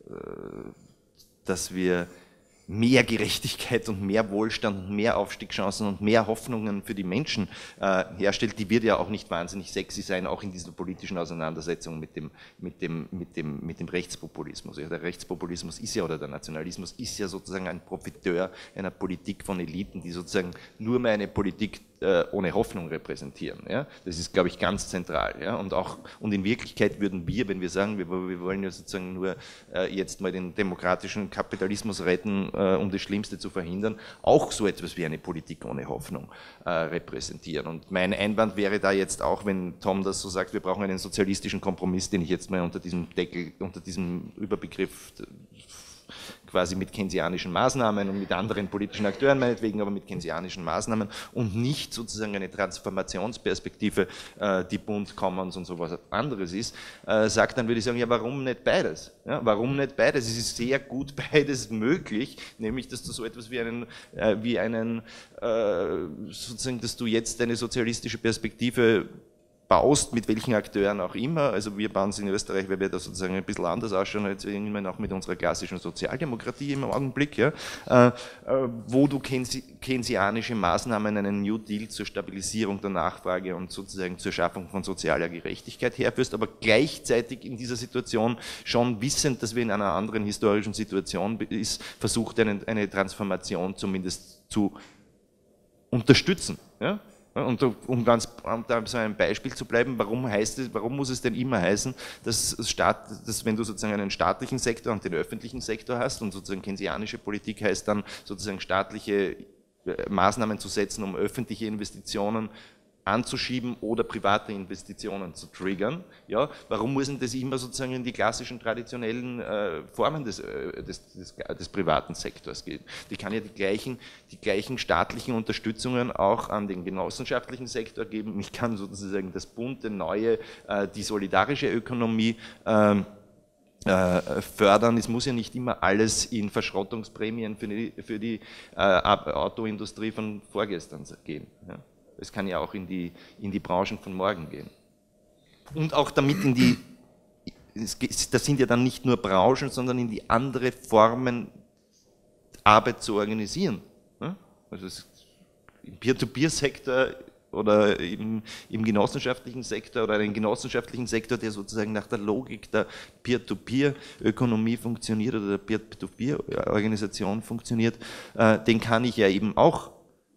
dass wir mehr Gerechtigkeit und mehr Wohlstand und mehr Aufstiegschancen und mehr Hoffnungen für die Menschen herstellt, die wird ja auch nicht wahnsinnig sexy sein, auch in dieser politischen Auseinandersetzung mit dem Rechtspopulismus. Ja, der Rechtspopulismus ist ja, oder der Nationalismus ist ja sozusagen ein Profiteur einer Politik von Eliten, die sozusagen nur mehr eine Politik ohne Hoffnung repräsentieren. Ja? Das ist, glaube ich, ganz zentral. Ja? Und in Wirklichkeit würden wir, wenn wir sagen, wir wollen ja sozusagen nur jetzt mal den demokratischen Kapitalismus retten, um das Schlimmste zu verhindern, auch so etwas wie eine Politik ohne Hoffnung repräsentieren. Und mein Einwand wäre da jetzt auch, wenn Tom das so sagt, wir brauchen einen sozialistischen Kompromiss, den ich jetzt mal unter diesem Überbegriff quasi mit keynesianischen Maßnahmen und mit anderen politischen Akteuren meinetwegen, aber mit keynesianischen Maßnahmen und nicht sozusagen eine Transformationsperspektive, die Bund, Commons und sowas anderes ist, sagt, dann würde ich sagen, ja, warum nicht beides? Ja, warum nicht beides? Es ist sehr gut beides möglich, nämlich, dass du so etwas sozusagen, dass du jetzt eine sozialistische Perspektive baust, mit welchen Akteuren auch immer, also wir bauen es in Österreich, weil wir da sozusagen ein bisschen anders ausschauen, als irgendwann auch mit unserer klassischen Sozialdemokratie im Augenblick, ja, wo du keynesianische Maßnahmen, einen New Deal zur Stabilisierung der Nachfrage und sozusagen zur Schaffung von sozialer Gerechtigkeit herführst, aber gleichzeitig in dieser Situation schon wissend, dass wir in einer anderen historischen Situation ist, versucht eine Transformation zumindest zu unterstützen, ja. Und um da so ein Beispiel zu bleiben, warum muss es denn immer heißen, dass wenn du sozusagen einen staatlichen Sektor und den öffentlichen Sektor hast und sozusagen keynesianische Politik heißt dann sozusagen staatliche Maßnahmen zu setzen, um öffentliche Investitionen anzuschieben oder private Investitionen zu triggern. Ja, warum muss denn das immer sozusagen in die klassischen traditionellen Formen des privaten Sektors gehen? Die kann ja die gleichen staatlichen Unterstützungen auch an den genossenschaftlichen Sektor geben. Ich kann sozusagen das bunte, neue, die solidarische Ökonomie fördern. Es muss ja nicht immer alles in Verschrottungsprämien für die Autoindustrie von vorgestern gehen. Ja. Es kann ja auch in die Branchen von morgen gehen. Und auch damit das sind ja dann nicht nur Branchen, sondern in die andere Formen Arbeit zu organisieren. Also im Peer-to-Peer-Sektor oder im genossenschaftlichen Sektor oder einen genossenschaftlichen Sektor, der sozusagen nach der Logik der Peer-to-Peer-Ökonomie funktioniert oder der Peer-to-Peer-Organisation funktioniert, den kann ich ja eben auch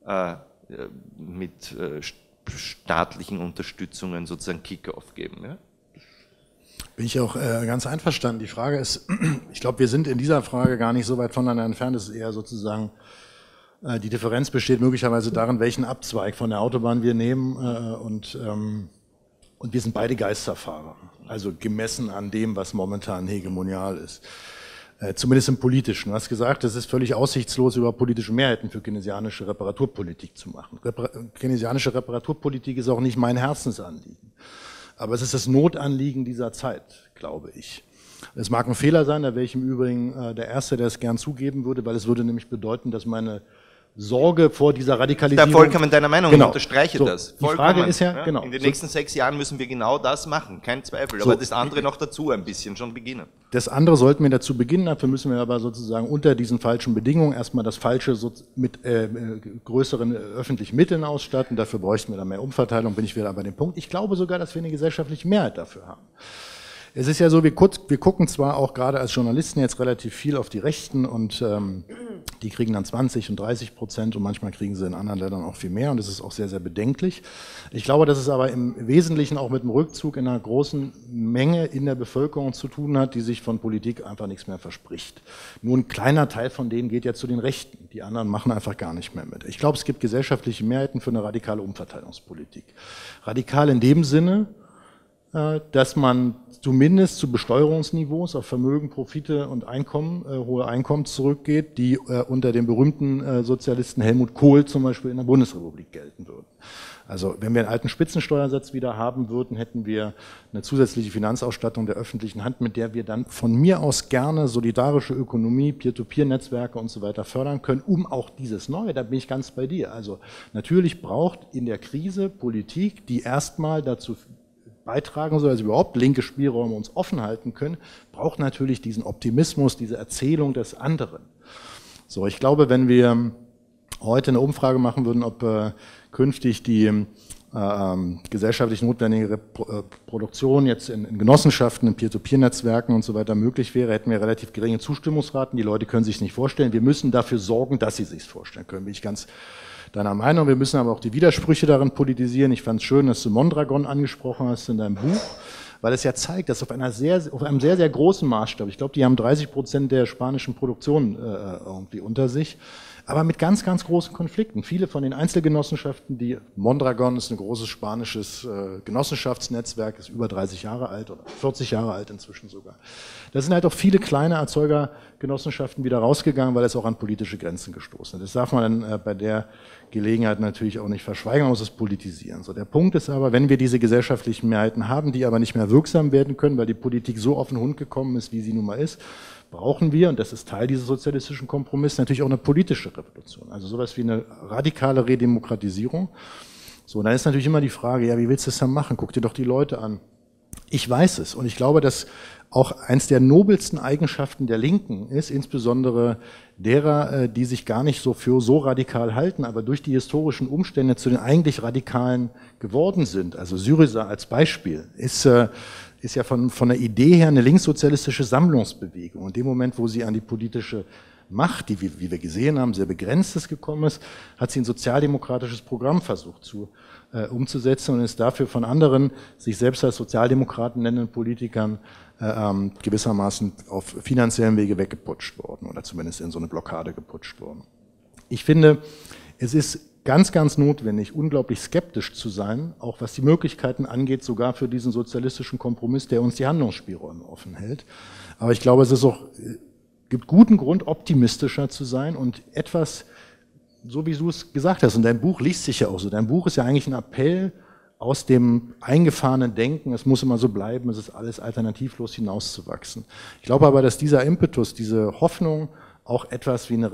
mit staatlichen Unterstützungen sozusagen Kick-off geben. Ja? Bin ich auch ganz einverstanden. Die Frage ist, ich glaube, wir sind in dieser Frage gar nicht so weit voneinander entfernt. Es ist eher sozusagen Die Differenz besteht möglicherweise darin, welchen Abzweig von der Autobahn wir nehmen und wir sind beide Geisterfahrer, also gemessen an dem, was momentan hegemonial ist. Zumindest im Politischen. Du hast gesagt, es ist völlig aussichtslos, über politische Mehrheiten für keynesianische Reparaturpolitik zu machen. Keynesianische Reparaturpolitik ist auch nicht mein Herzensanliegen. Aber es ist das Notanliegen dieser Zeit, glaube ich. Es mag ein Fehler sein, da wäre ich im Übrigen der Erste, der es gern zugeben würde, weil es würde nämlich bedeuten, dass meine Sorge vor dieser Radikalisierung... Da vollkommen deiner Meinung, genau. Ich unterstreiche so, das. Die Frage ist ja, genau. In den nächsten 6 Jahren müssen wir genau das machen, kein Zweifel. Aber das andere noch dazu ein bisschen schon beginnen. Das andere sollten wir dazu beginnen, dafür müssen wir aber sozusagen unter diesen falschen Bedingungen erstmal das Falsche mit größeren öffentlichen Mitteln ausstatten. Dafür bräuchten wir dann mehr Umverteilung, bin ich wieder bei dem Punkt. Ich glaube sogar, dass wir eine gesellschaftliche Mehrheit dafür haben. Es ist ja so, wir gucken zwar auch gerade als Journalisten jetzt relativ viel auf die Rechten und die kriegen dann 20 und 30% und manchmal kriegen sie in anderen Ländern auch viel mehr und das ist auch sehr, sehr bedenklich. Ich glaube, dass es aber im Wesentlichen auch mit dem Rückzug in einer großen Menge in der Bevölkerung zu tun hat, die sich von Politik einfach nichts mehr verspricht. Nur ein kleiner Teil von denen geht ja zu den Rechten, die anderen machen einfach gar nicht mehr mit. Ich glaube, es gibt gesellschaftliche Mehrheiten für eine radikale Umverteilungspolitik. Radikal in dem Sinne, dass man zumindest zu Besteuerungsniveaus auf Vermögen, Profite und Einkommen, hohe Einkommen zurückgeht, die unter dem berühmten Sozialisten Helmut Kohl zum Beispiel in der Bundesrepublik gelten würden. Also wenn wir einen alten Spitzensteuersatz wieder haben würden, hätten wir eine zusätzliche Finanzausstattung der öffentlichen Hand, mit der wir dann von mir aus gerne solidarische Ökonomie, Peer-to-Peer-Netzwerke und so weiter fördern können, um auch dieses Neue, da bin ich ganz bei dir. Also natürlich braucht in der Krise Politik, die erstmal dazu beitragen soll, also überhaupt linke Spielräume uns offen halten können, braucht natürlich diesen Optimismus, diese Erzählung des anderen. So, ich glaube, wenn wir heute eine Umfrage machen würden, ob künftig die gesellschaftlich notwendige Produktion jetzt in Genossenschaften, in Peer-to-Peer-Netzwerken und so weiter möglich wäre, hätten wir relativ geringe Zustimmungsraten. Die Leute können sich es nicht vorstellen. Wir müssen dafür sorgen, dass sie sich es vorstellen können, bin ich ganz deiner Meinung. Wir müssen aber auch die Widersprüche darin politisieren. Ich fand es schön, dass du Mondragon angesprochen hast in deinem Buch, weil es ja zeigt, dass auf einem sehr, sehr großen Maßstab, ich glaube, die haben 30% der spanischen Produktion irgendwie unter sich, aber mit ganz, ganz großen Konflikten. Viele von den Einzelgenossenschaften, die Mondragon ist ein großes spanisches Genossenschaftsnetzwerk, ist über 30 Jahre alt oder 40 Jahre alt inzwischen sogar. Da sind halt auch viele kleine Erzeugergenossenschaften wieder rausgegangen, weil es auch an politische Grenzen gestoßen ist. Das darf man dann bei der Gelegenheit natürlich auch nicht verschweigen, man muss es politisieren. So, der Punkt ist aber, wenn wir diese gesellschaftlichen Mehrheiten haben, die aber nicht mehr wirksam werden können, weil die Politik so auf den Hund gekommen ist, wie sie nun mal ist, brauchen wir, und das ist Teil dieses sozialistischen Kompromisses, natürlich auch eine politische Revolution. Also sowas wie eine radikale Redemokratisierung. So, und dann ist natürlich immer die Frage, ja, wie willst du das dann machen? Guck dir doch die Leute an. Ich weiß es. Und ich glaube, dass auch eins der nobelsten Eigenschaften der Linken ist, insbesondere derer, die sich gar nicht so für so radikal halten, aber durch die historischen Umstände zu den eigentlich Radikalen geworden sind. Also Syriza als Beispiel ist ja von der Idee her eine linkssozialistische Sammlungsbewegung. Und in dem Moment, wo sie an die politische Macht, die, wie wir gesehen haben, sehr begrenztes gekommen ist, hat sie ein sozialdemokratisches Programm versucht umzusetzen und ist dafür von anderen, sich selbst als Sozialdemokraten nennenden Politikern gewissermaßen auf finanziellen Wege weggeputscht worden oder zumindest in so eine Blockade geputscht worden. Ich finde, es ist ganz, ganz notwendig, unglaublich skeptisch zu sein, auch was die Möglichkeiten angeht, sogar für diesen sozialistischen Kompromiss, der uns die Handlungsspielräume offen hält. Aber ich glaube, es ist auch, gibt guten Grund, optimistischer zu sein und etwas, so wie du es gesagt hast, und dein Buch liest sich ja auch so, dein Buch ist ja eigentlich ein Appell aus dem eingefahrenen Denken, es muss immer so bleiben, es ist alles alternativlos hinauszuwachsen. Ich glaube aber, dass dieser Impetus, diese Hoffnung auch etwas wie eine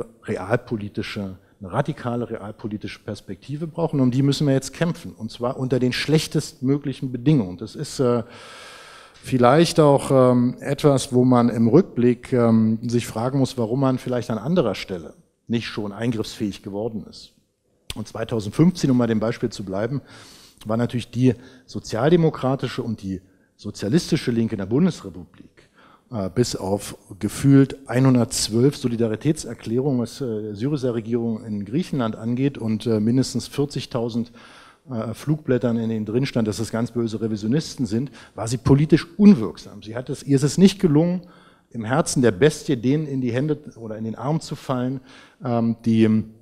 radikale realpolitische Perspektive brauchen, um die müssen wir jetzt kämpfen, und zwar unter den schlechtestmöglichen Bedingungen. Das ist vielleicht auch etwas, wo man im Rückblick sich fragen muss, warum man vielleicht an anderer Stelle nicht schon eingriffsfähig geworden ist. Und 2015, um bei dem Beispiel zu bleiben, war natürlich die sozialdemokratische und die sozialistische Linke in der Bundesrepublik bis auf gefühlt 112 Solidaritätserklärungen, was Syriza-Regierung in Griechenland angeht und mindestens 40.000 Flugblättern, in denen drin stand, dass es ganz böse Revisionisten sind, war sie politisch unwirksam. Ihr ist es nicht gelungen, im Herzen der Bestie denen in die Hände oder in den Arm zu fallen, die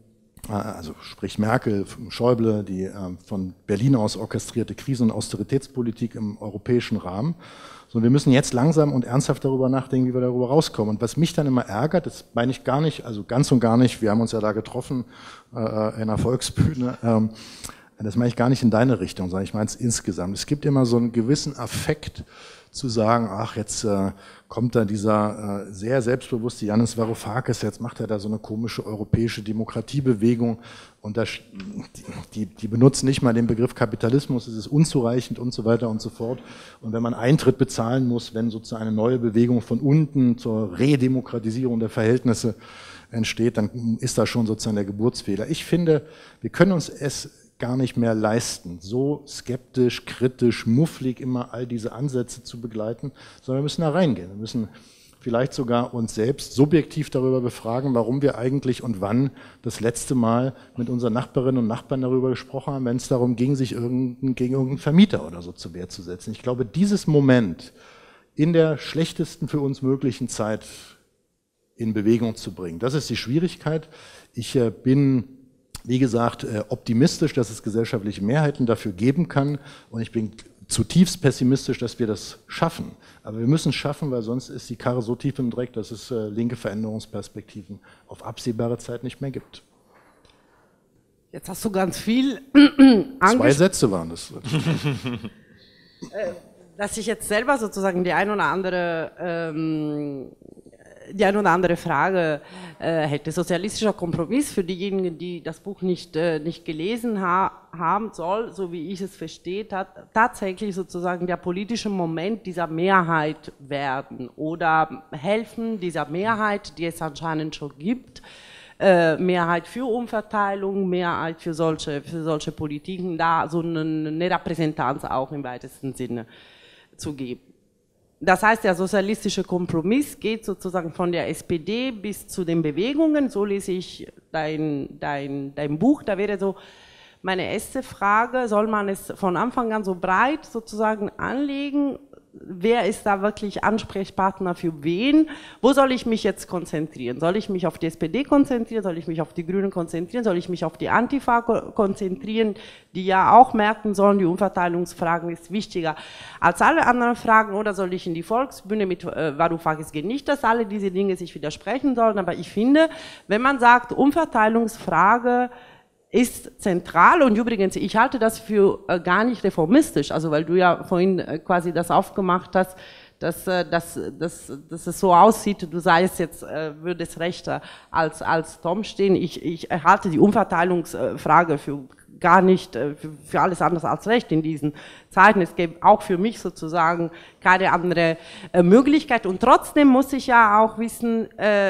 also sprich Merkel, Schäuble, die von Berlin aus orchestrierte Krisen- und Austeritätspolitik im europäischen Rahmen. Sondern wir müssen jetzt langsam und ernsthaft darüber nachdenken, wie wir darüber rauskommen. Und was mich dann immer ärgert, das meine ich gar nicht, also ganz und gar nicht, wir haben uns ja da getroffen in einer Volksbühne, das meine ich gar nicht in deine Richtung, sondern ich meine es insgesamt. Es gibt immer so einen gewissen Affekt zu sagen, ach, jetzt kommt da dieser sehr selbstbewusste Yanis Varoufakis, jetzt macht er da so eine komische europäische Demokratiebewegung und die benutzen nicht mal den Begriff Kapitalismus, es ist unzureichend und so weiter und so fort. Und wenn man Eintritt bezahlen muss, wenn sozusagen eine neue Bewegung von unten zur Redemokratisierung der Verhältnisse entsteht, dann ist da schon sozusagen der Geburtsfehler. Ich finde, wir können uns es gar nicht mehr leisten, so skeptisch, kritisch, mufflig immer all diese Ansätze zu begleiten, sondern wir müssen da reingehen. Wir müssen vielleicht sogar uns selbst subjektiv darüber befragen, warum wir eigentlich und wann das letzte Mal mit unseren Nachbarinnen und Nachbarn darüber gesprochen haben, wenn es darum ging, sich gegen irgendeinen Vermieter oder so zur Wehr zu setzen. Ich glaube, dieses Moment in der schlechtesten für uns möglichen Zeit in Bewegung zu bringen, das ist die Schwierigkeit. Ich bin, wie gesagt, optimistisch, dass es gesellschaftliche Mehrheiten dafür geben kann und ich bin zutiefst pessimistisch, dass wir das schaffen. Aber wir müssen es schaffen, weil sonst ist die Karre so tief im Dreck, dass es linke Veränderungsperspektiven auf absehbare Zeit nicht mehr gibt. Jetzt hast du ganz viel 2 Sätze waren das. Dass ich jetzt selber sozusagen die ein oder andere Frage hätte. Sozialistischer Kompromiss für diejenigen, die das Buch nicht gelesen haben soll, so wie ich es verstehe, tatsächlich sozusagen der politische Moment dieser Mehrheit werden oder helfen dieser Mehrheit, die es anscheinend schon gibt, Mehrheit für Umverteilung, Mehrheit für solche Politiken, da so eine Repräsentanz auch im weitesten Sinne zu geben. Das heißt, der sozialistische Kompromiss geht sozusagen von der SPD bis zu den Bewegungen, so lese ich dein Buch, da wäre so meine erste Frage, soll man es von Anfang an so breit sozusagen anlegen? Wer ist da wirklich Ansprechpartner für wen? Wo soll ich mich jetzt konzentrieren? Soll ich mich auf die SPD konzentrieren? Soll ich mich auf die Grünen konzentrieren? Soll ich mich auf die Antifa konzentrieren, die ja auch merken sollen, die Umverteilungsfragen ist wichtiger als alle anderen Fragen? Oder soll ich in die Volksbühne mit Varoufakis gehen? Nicht, dass alle diese Dinge sich widersprechen sollen, aber ich finde, wenn man sagt, Umverteilungsfrage ist zentral und übrigens, ich halte das für gar nicht reformistisch, also weil du ja vorhin quasi das aufgemacht hast, dass es so aussieht, du sagst jetzt, würdest rechter als Tom stehen. Ich halte die Umverteilungsfrage für gar nicht, für alles andere als recht in diesen Zeiten. Es gibt auch für mich sozusagen keine andere Möglichkeit und trotzdem muss ich ja auch wissen,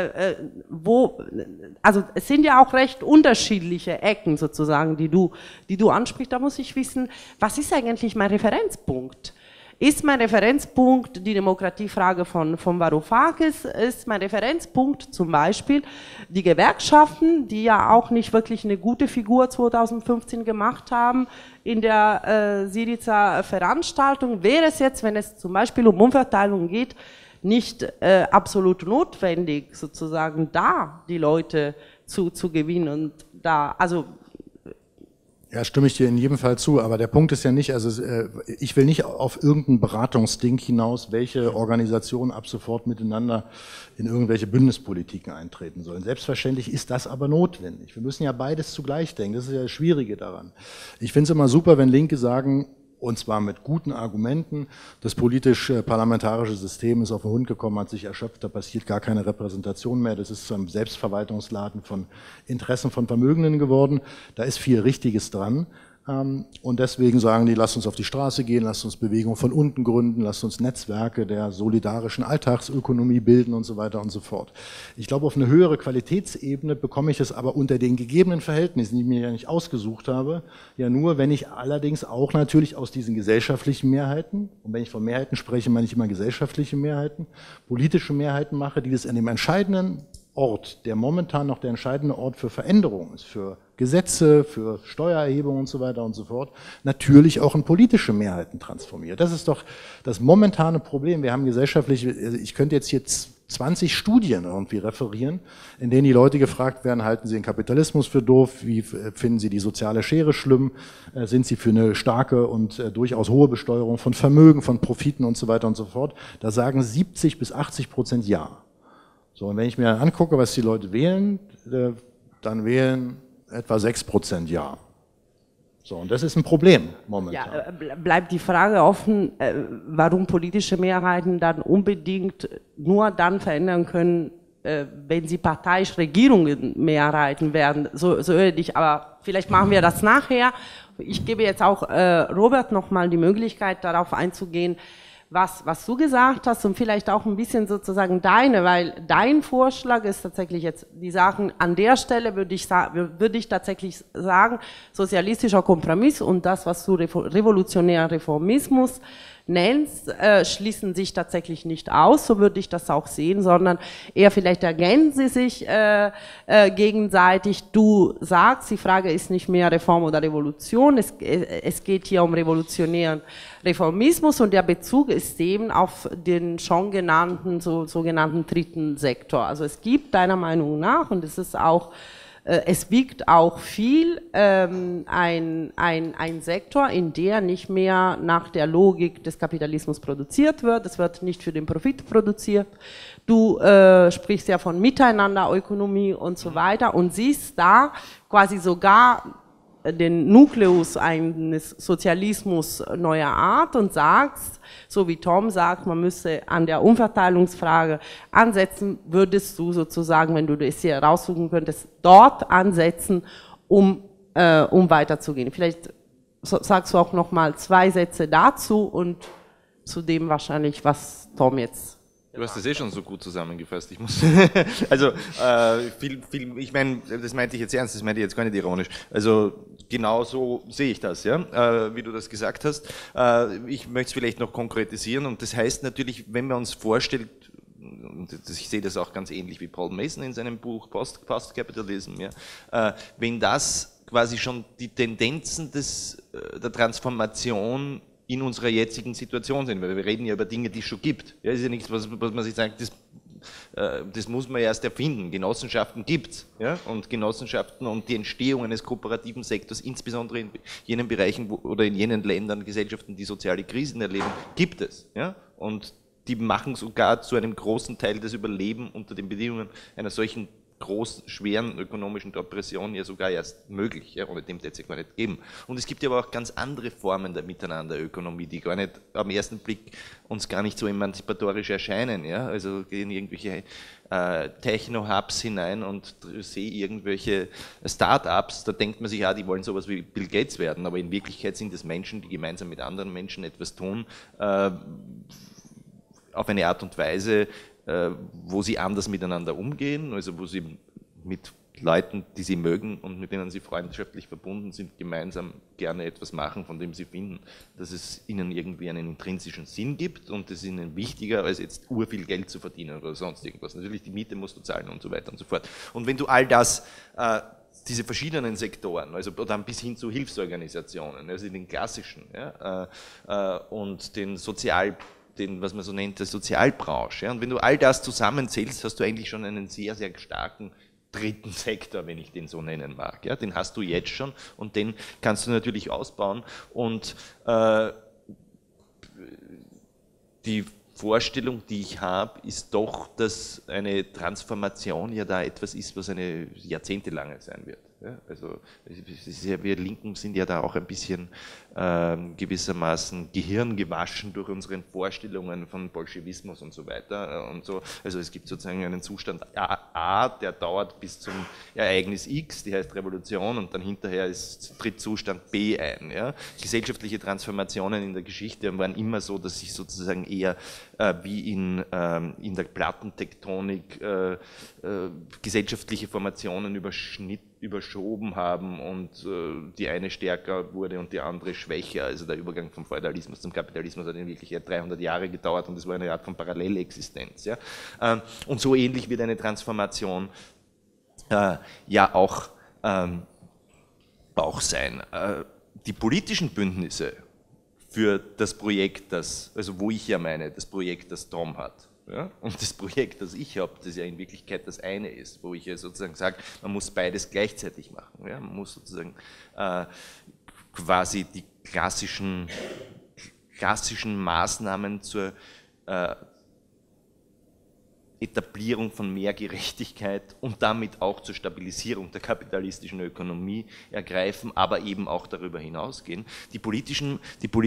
also es sind ja auch recht unterschiedliche Ecken sozusagen, die du ansprichst, da muss ich wissen, was ist eigentlich mein Referenzpunkt? Ist mein Referenzpunkt die Demokratiefrage von Varoufakis? Ist mein Referenzpunkt zum Beispiel die Gewerkschaften, die ja auch nicht wirklich eine gute Figur 2015 gemacht haben in der Syriza Veranstaltung? Wäre es jetzt, wenn es zum Beispiel um Umverteilung geht, nicht absolut notwendig, sozusagen da die Leute zu gewinnen und da, also ja, stimme ich dir in jedem Fall zu, aber der Punkt ist ja nicht, also ich will nicht auf irgendein Beratungsding hinaus, welche Organisationen ab sofort miteinander in irgendwelche Bündnispolitiken eintreten sollen. Selbstverständlich ist das aber notwendig. Wir müssen ja beides zugleich denken, das ist ja das Schwierige daran. Ich finde es immer super, wenn Linke sagen, und zwar mit guten Argumenten, das politisch-parlamentarische System ist auf den Hund gekommen, hat sich erschöpft, da passiert gar keine Repräsentation mehr, das ist zu einem Selbstverwaltungsladen von Interessen von Vermögenden geworden, da ist viel Richtiges dran. Und deswegen sagen die, lasst uns auf die Straße gehen, lasst uns Bewegungen von unten gründen, lasst uns Netzwerke der solidarischen Alltagsökonomie bilden und so weiter und so fort. Ich glaube, auf eine höhere Qualitätsebene bekomme ich es aber unter den gegebenen Verhältnissen, die ich mir ja nicht ausgesucht habe, ja nur, wenn ich allerdings auch natürlich aus diesen gesellschaftlichen Mehrheiten, und wenn ich von Mehrheiten spreche, meine ich immer gesellschaftliche Mehrheiten, politische Mehrheiten mache, die das an dem entscheidenden Ort, der momentan noch der entscheidende Ort für Veränderungen ist, für Gesetze, für Steuererhebung und so weiter und so fort, natürlich auch in politische Mehrheiten transformiert. Das ist doch das momentane Problem. Wir haben gesellschaftliche, ich könnte jetzt 20 Studien irgendwie referieren, in denen die Leute gefragt werden, halten sie den Kapitalismus für doof, wie finden sie die soziale Schere schlimm, sind sie für eine starke und durchaus hohe Besteuerung von Vermögen, von Profiten und so weiter und so fort. Da sagen 70-80% ja. So, und wenn ich mir angucke, was die Leute wählen, dann wählen etwa 6% ja. So, und das ist ein Problem momentan. Ja, bleibt die Frage offen, warum politische Mehrheiten dann unbedingt nur dann verändern können, wenn sie parteiisch Regierungen Mehrheiten werden. So höre ich, aber vielleicht machen wir das nachher. Ich gebe jetzt auch Robert nochmal die Möglichkeit, darauf einzugehen, was du gesagt hast und vielleicht auch ein bisschen sozusagen weil dein Vorschlag ist tatsächlich jetzt die Sachen, an der Stelle würde ich tatsächlich sagen, sozialistischer Kompromiss und das, was du revolutionärer Reformismus nennst, schließen sich tatsächlich nicht aus, so würde ich das auch sehen, sondern eher vielleicht ergänzen sie sich gegenseitig. Du sagst, die Frage ist nicht mehr Reform oder Revolution, es geht hier um revolutionären Reformismus und der Bezug ist eben auf den schon genannten, sogenannten dritten Sektor. Also es gibt deiner Meinung nach, und es ist auch es wiegt auch viel ein Sektor, in der nicht mehr nach der Logik des Kapitalismus produziert wird. Es wird nicht für den Profit produziert. Du sprichst ja von Miteinanderökonomie und so weiter und siehst da quasi sogar den Nukleus eines Sozialismus neuer Art und sagst, so wie Tom sagt, man müsse an der Umverteilungsfrage ansetzen, würdest du sozusagen, wenn du das hier raussuchen könntest, dort ansetzen, um weiterzugehen. Vielleicht sagst du auch noch mal 2 Sätze dazu und zu dem wahrscheinlich, was Tom jetzt... Du hast das schon so gut zusammengefasst. Ich muss, also ich meine, das meinte ich jetzt ernst, das meinte ich jetzt gar nicht ironisch. Also genau so sehe ich das, ja, wie du das gesagt hast. Ich möchte es vielleicht noch konkretisieren und das heißt natürlich, wenn man uns vorstellt, und ich sehe das auch ganz ähnlich wie Paul Mason in seinem Buch Post-Capitalism, ja, wenn das quasi schon die Tendenzen der Transformation in unserer jetzigen Situation sind, weil wir reden ja über Dinge, die es schon gibt. Ja, das ist ja nichts, was man sich sagt, das muss man erst erfinden. Genossenschaften gibt es. Ja? Und Genossenschaften und die Entstehung eines kooperativen Sektors, insbesondere in jenen Bereichen oder in jenen Ländern, Gesellschaften, die soziale Krisen erleben, gibt es. Ja? Und die machen sogar zu einem großen Teil das Überleben unter den Bedingungen einer solchen großen, schweren ökonomischen Depression ja sogar erst möglich, ja, ohne dem hätte es ja gar nicht geben. Und es gibt ja aber auch ganz andere Formen der Miteinanderökonomie, die gar nicht am ersten Blick uns gar nicht so emanzipatorisch erscheinen. Ja? Also gehen irgendwelche Techno-Hubs hinein und sehe irgendwelche Start-ups, da denkt man sich, ja, die wollen sowas wie Bill Gates werden, aber in Wirklichkeit sind es Menschen, die gemeinsam mit anderen Menschen etwas tun, auf eine Art und Weise, wo sie anders miteinander umgehen, also wo sie mit Leuten, die sie mögen und mit denen sie freundschaftlich verbunden sind, gemeinsam gerne etwas machen, von dem sie finden, dass es ihnen irgendwie einen intrinsischen Sinn gibt und es ist ihnen wichtiger, als jetzt urviel Geld zu verdienen oder sonst irgendwas. Natürlich, die Miete musst du zahlen und so weiter und so fort. Und wenn du all das, diese verschiedenen Sektoren, also dann bis hin zu Hilfsorganisationen, also den klassischen, ja, und den was man so nennt, der Sozialbranche. Ja. Und wenn du all das zusammenzählst, hast du eigentlich schon einen sehr, sehr starken dritten Sektor, wenn ich den so nennen mag. Ja. Den hast du jetzt schon und den kannst du natürlich ausbauen. Und die Vorstellung, die ich habe, ist doch, dass eine Transformation ja da etwas ist, was eine jahrzehntelange sein wird. Ja, also wir Linken sind ja da auch ein bisschen gewissermaßen gehirngewaschen durch unsere Vorstellungen von Bolschewismus und so weiter und so. Also es gibt sozusagen einen Zustand A, der dauert bis zum Ereignis X, die heißt Revolution, und dann hinterher tritt Zustand B ein. Ja. Gesellschaftliche Transformationen in der Geschichte waren immer so, dass sich sozusagen eher wie in der Plattentektonik gesellschaftliche Formationen überschoben haben und die eine stärker wurde und die andere schwächer. Also der Übergang vom Feudalismus zum Kapitalismus hat in Wirklichkeit 300 Jahre gedauert und es war eine Art von Parallelexistenz. Ja? Und so ähnlich wird eine Transformation ja auch sein. Die politischen Bündnisse für das Projekt, also wo ich ja meine, das Projekt, das Tom hat, Ja? Und das Projekt, das ich habe, das ja in Wirklichkeit das eine ist, wo ich ja sozusagen sage, man muss beides gleichzeitig machen. Ja? Man muss sozusagen quasi die klassischen Maßnahmen zur Etablierung von mehr Gerechtigkeit und damit auch zur Stabilisierung der kapitalistischen Ökonomie ergreifen, aber eben auch darüber hinausgehen. Die politischen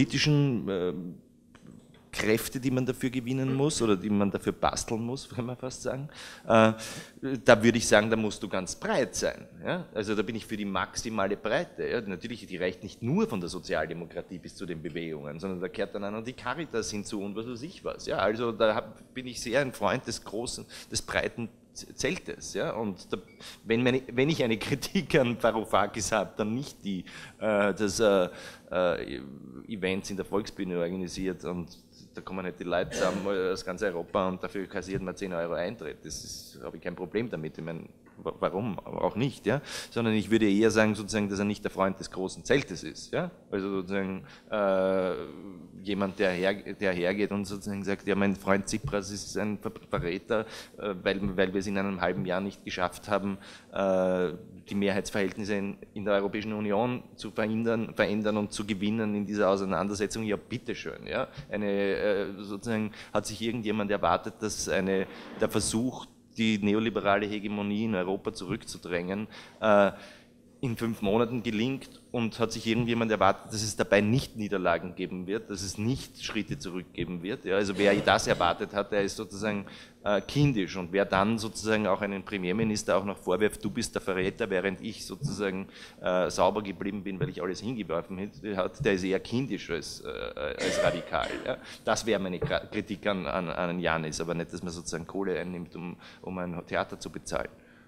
Kräfte, die man dafür gewinnen muss oder die man dafür basteln muss, kann man fast sagen, da würde ich sagen, da musst du ganz breit sein. Ja? Also da bin ich für die maximale Breite. Ja? Natürlich, die reicht nicht nur von der Sozialdemokratie bis zu den Bewegungen, sondern da kehrt dann auch noch die Caritas hinzu und was weiß ich was. Ja? Also da bin ich sehr ein Freund des breiten Zeltes. Ja? Und da, wenn ich eine Kritik an Varoufakis habe, dann nicht die, dass Events in der Volksbühne organisiert und da kommen halt die Leute zusammen aus ganz Europa und dafür kassiert man 10 Euro Eintritt. Das habe ich kein Problem damit. Ich meine, warum auch nicht? Ja? Sondern ich würde eher sagen, sozusagen, dass er nicht der Freund des großen Zeltes ist. Ja? Also sozusagen jemand, der hergeht und sozusagen sagt, ja, mein Freund Tsipras ist ein Verräter, weil wir es in einem halben Jahr nicht geschafft haben, die Mehrheitsverhältnisse in der Europäischen Union zu verändern und zu gewinnen in dieser Auseinandersetzung. Ja, bitteschön. Ja? Sozusagen hat sich irgendjemand erwartet, dass der Versuch, die neoliberale Hegemonie in Europa zurückzudrängen, in 5 Monaten gelingt und hat sich irgendjemand erwartet, dass es dabei nicht Niederlagen geben wird, dass es nicht Schritte zurückgeben wird. Ja, also wer das erwartet hat, der ist sozusagen kindisch und wer dann sozusagen auch einen Premierminister auch noch vorwirft, du bist der Verräter, während ich sozusagen sauber geblieben bin, weil ich alles hingeworfen hat, der ist eher kindisch als radikal. Ja. Das wäre meine Kritik an Janis, aber nicht, dass man sozusagen Kohle einnimmt, um ein Theater zu bezahlen.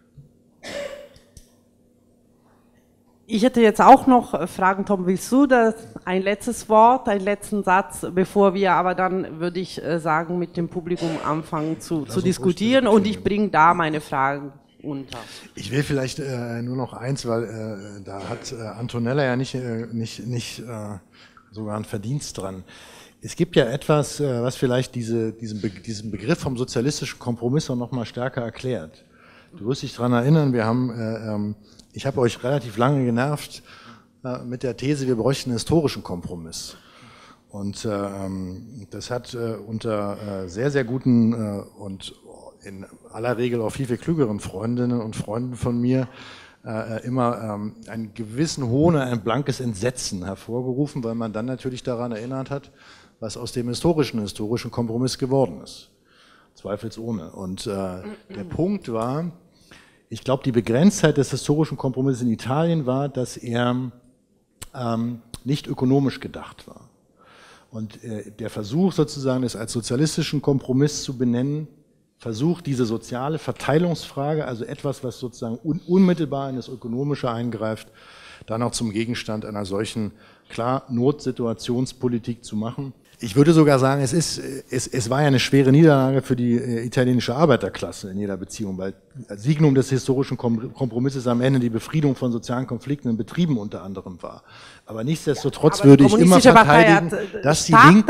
Ich hätte jetzt auch noch Fragen, Tom, willst du das? Ein letztes Wort, einen letzten Satz, bevor wir aber dann, würde ich sagen, mit dem Publikum anfangen zu diskutieren und ich bringe da meine Fragen unter. Ich will vielleicht nur noch eins, weil da hat Antonella ja nicht sogar einen Verdienst dran. Es gibt ja etwas, was vielleicht diesen Begriff vom sozialistischen Kompromiss noch mal stärker erklärt. Du wirst dich daran erinnern, ich habe euch relativ lange genervt mit der These, wir bräuchten einen historischen Kompromiss. Und das hat unter sehr, sehr guten und in aller Regel auch viel, viel klügeren Freundinnen und Freunden von mir immer einen gewissen Hohn, ein blankes Entsetzen hervorgerufen, weil man dann natürlich daran erinnert hat, was aus dem historischen Kompromiss geworden ist. Zweifelsohne. Und der Punkt war, ich glaube, die Begrenztheit des historischen Kompromisses in Italien war, dass er nicht ökonomisch gedacht war. Und der Versuch sozusagen, es als sozialistischen Kompromiss zu benennen, versucht diese soziale Verteilungsfrage, also etwas, was sozusagen unmittelbar in das Ökonomische eingreift, dann auch zum Gegenstand einer solchen, klar, Notsituationspolitik zu machen. Ich würde sogar sagen, es war ja eine schwere Niederlage für die italienische Arbeiterklasse in jeder Beziehung, weil Signum des historischen Kompromisses am Ende die Befriedung von sozialen Konflikten in Betrieben unter anderem war. Aber nichtsdestotrotz würde ich immer verteidigen, dass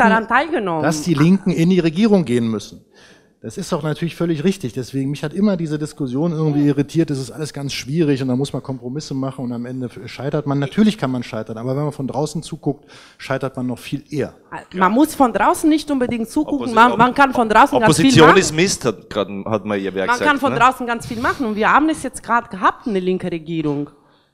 die Linken in die Regierung gehen müssen. Das ist doch natürlich völlig richtig. Deswegen, mich hat immer diese Diskussion irgendwie irritiert, es ist alles ganz schwierig und da muss man Kompromisse machen und am Ende scheitert man. Natürlich kann man scheitern, aber wenn man von draußen zuguckt, scheitert man noch viel eher. Man muss von draußen nicht unbedingt zugucken, man kann von draußen ganz viel machen. Opposition ist Mist, hat mal ihr Werk gesagt. Man kann von draußen ganz viel machen und wir haben es jetzt gerade gehabt, eine linke Regierung.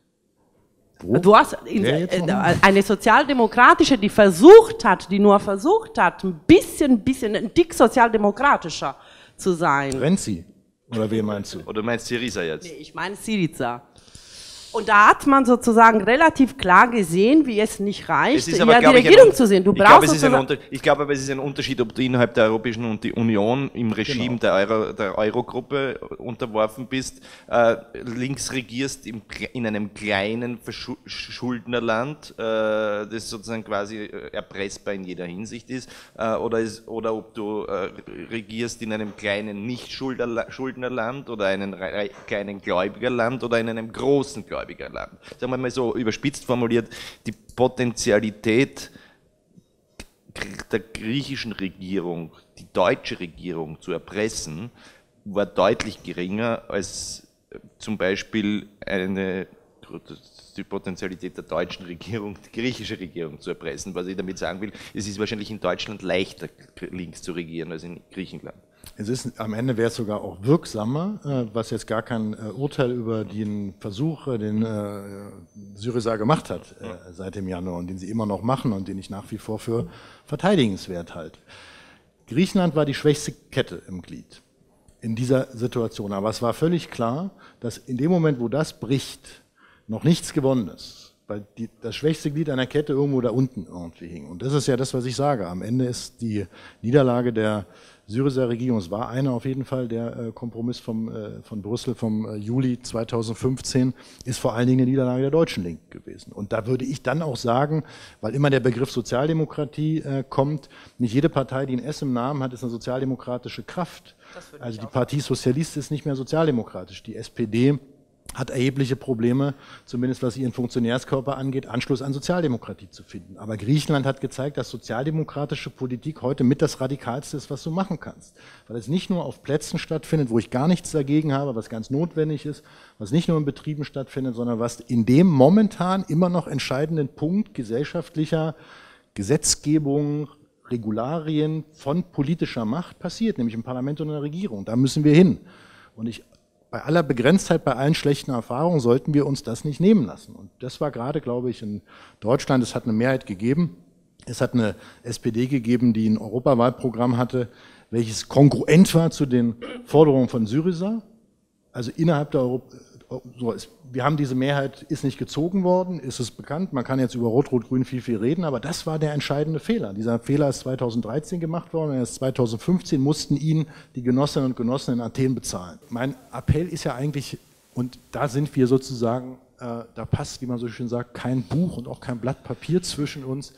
Du hast eine sozialdemokratische, die nur versucht hat, ein dick sozialdemokratischer zu sein. Renzi? Oder wen meinst du? Oder meinst du Syriza jetzt? Nee, ich meine Syriza. Und da hat man sozusagen relativ klar gesehen, wie es nicht reicht, die Regierung zu sehen. Ich glaube aber, es ist ein Unterschied, ob du innerhalb der Europäischen Union im Regime der Eurogruppe unterworfen bist, links regierst in einem kleinen Schuldnerland, das sozusagen quasi erpressbar in jeder Hinsicht ist, oder ob du regierst in einem kleinen Nicht-Schuldnerland oder einem kleinen Gläubigerland oder in einem großen Gläubigerland. Sagen wir mal so überspitzt formuliert, die Potentialität der griechischen Regierung, die deutsche Regierung zu erpressen, war deutlich geringer als zum Beispiel die Potenzialität der deutschen Regierung, die griechische Regierung zu erpressen. Was ich damit sagen will, es ist wahrscheinlich in Deutschland leichter, links zu regieren als in Griechenland. Es ist, am Ende wäre es sogar auch wirksamer, was jetzt gar kein Urteil über den Versuch, den Syriza gemacht hat seit dem Januar und den sie immer noch machen und den ich nach wie vor für verteidigenswert halte. Griechenland war die schwächste Kette im Glied in dieser Situation. Aber es war völlig klar, dass in dem Moment, wo das bricht, noch nichts gewonnen ist. Weil das schwächste Glied einer Kette irgendwo da unten irgendwie hing. Und das ist ja das, was ich sage. Am Ende ist die Niederlage der Syriza-Regierung, es war einer auf jeden Fall, der Kompromiss von Brüssel vom Juli 2015, ist vor allen Dingen eine Niederlage der deutschen Linken gewesen. Und da würde ich dann auch sagen, weil immer der Begriff Sozialdemokratie kommt, nicht jede Partei, die ein S im Namen hat, ist eine sozialdemokratische Kraft. Also die Partie Sozialist ist nicht mehr sozialdemokratisch. Die SPD hat erhebliche Probleme, zumindest was ihren Funktionärskörper angeht, Anschluss an Sozialdemokratie zu finden. Aber Griechenland hat gezeigt, dass sozialdemokratische Politik heute mit das Radikalste ist, was du machen kannst. Weil es nicht nur auf Plätzen stattfindet, wo ich gar nichts dagegen habe, was ganz notwendig ist, was nicht nur in Betrieben stattfindet, sondern was in dem momentan immer noch entscheidenden Punkt gesellschaftlicher Gesetzgebung, Regularien von politischer Macht passiert, nämlich im Parlament und in der Regierung. Da müssen wir hin. Und bei aller Begrenztheit, bei allen schlechten Erfahrungen sollten wir uns das nicht nehmen lassen. Und das war gerade, glaube ich, in Deutschland, es hat eine Mehrheit gegeben. Es hat eine SPD gegeben, die ein Europawahlprogramm hatte, welches kongruent war zu den Forderungen von Syriza. Also innerhalb der wir haben diese Mehrheit, ist nicht gezogen worden, ist es bekannt. Man kann jetzt über Rot-Rot-Grün viel reden, aber das war der entscheidende Fehler. Dieser Fehler ist 2013 gemacht worden und erst 2015 mussten ihn die Genossinnen und Genossen in Athen bezahlen. Mein Appell ist ja eigentlich, und da sind wir sozusagen, da passt, wie man so schön sagt, kein Buch und auch kein Blatt Papier zwischen uns.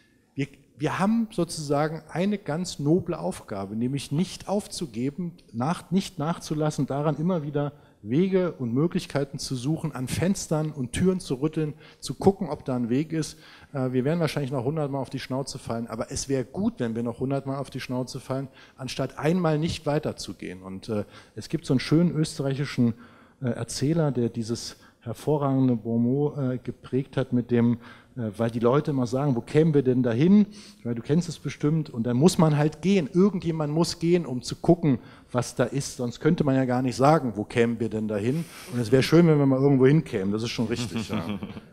Wir haben sozusagen eine ganz noble Aufgabe, nämlich nicht aufzugeben, nicht nachzulassen, daran immer wieder Wege und Möglichkeiten zu suchen, an Fenstern und Türen zu rütteln, zu gucken, ob da ein Weg ist. Wir werden wahrscheinlich noch 100 Mal auf die Schnauze fallen, aber es wäre gut, wenn wir noch 100 Mal auf die Schnauze fallen, anstatt einmal nicht weiterzugehen. Und es gibt so einen schönen österreichischen Erzähler, der dieses hervorragende Bonmot geprägt hat mit dem, weil die Leute immer sagen, wo kämen wir denn dahin? Weil du kennst es bestimmt. Und dann muss man halt gehen. Irgendjemand muss gehen, um zu gucken, was da ist. Sonst könnte man ja gar nicht sagen, wo kämen wir denn dahin? Und es wäre schön, wenn wir mal irgendwo hinkämen. Das ist schon richtig. Ja.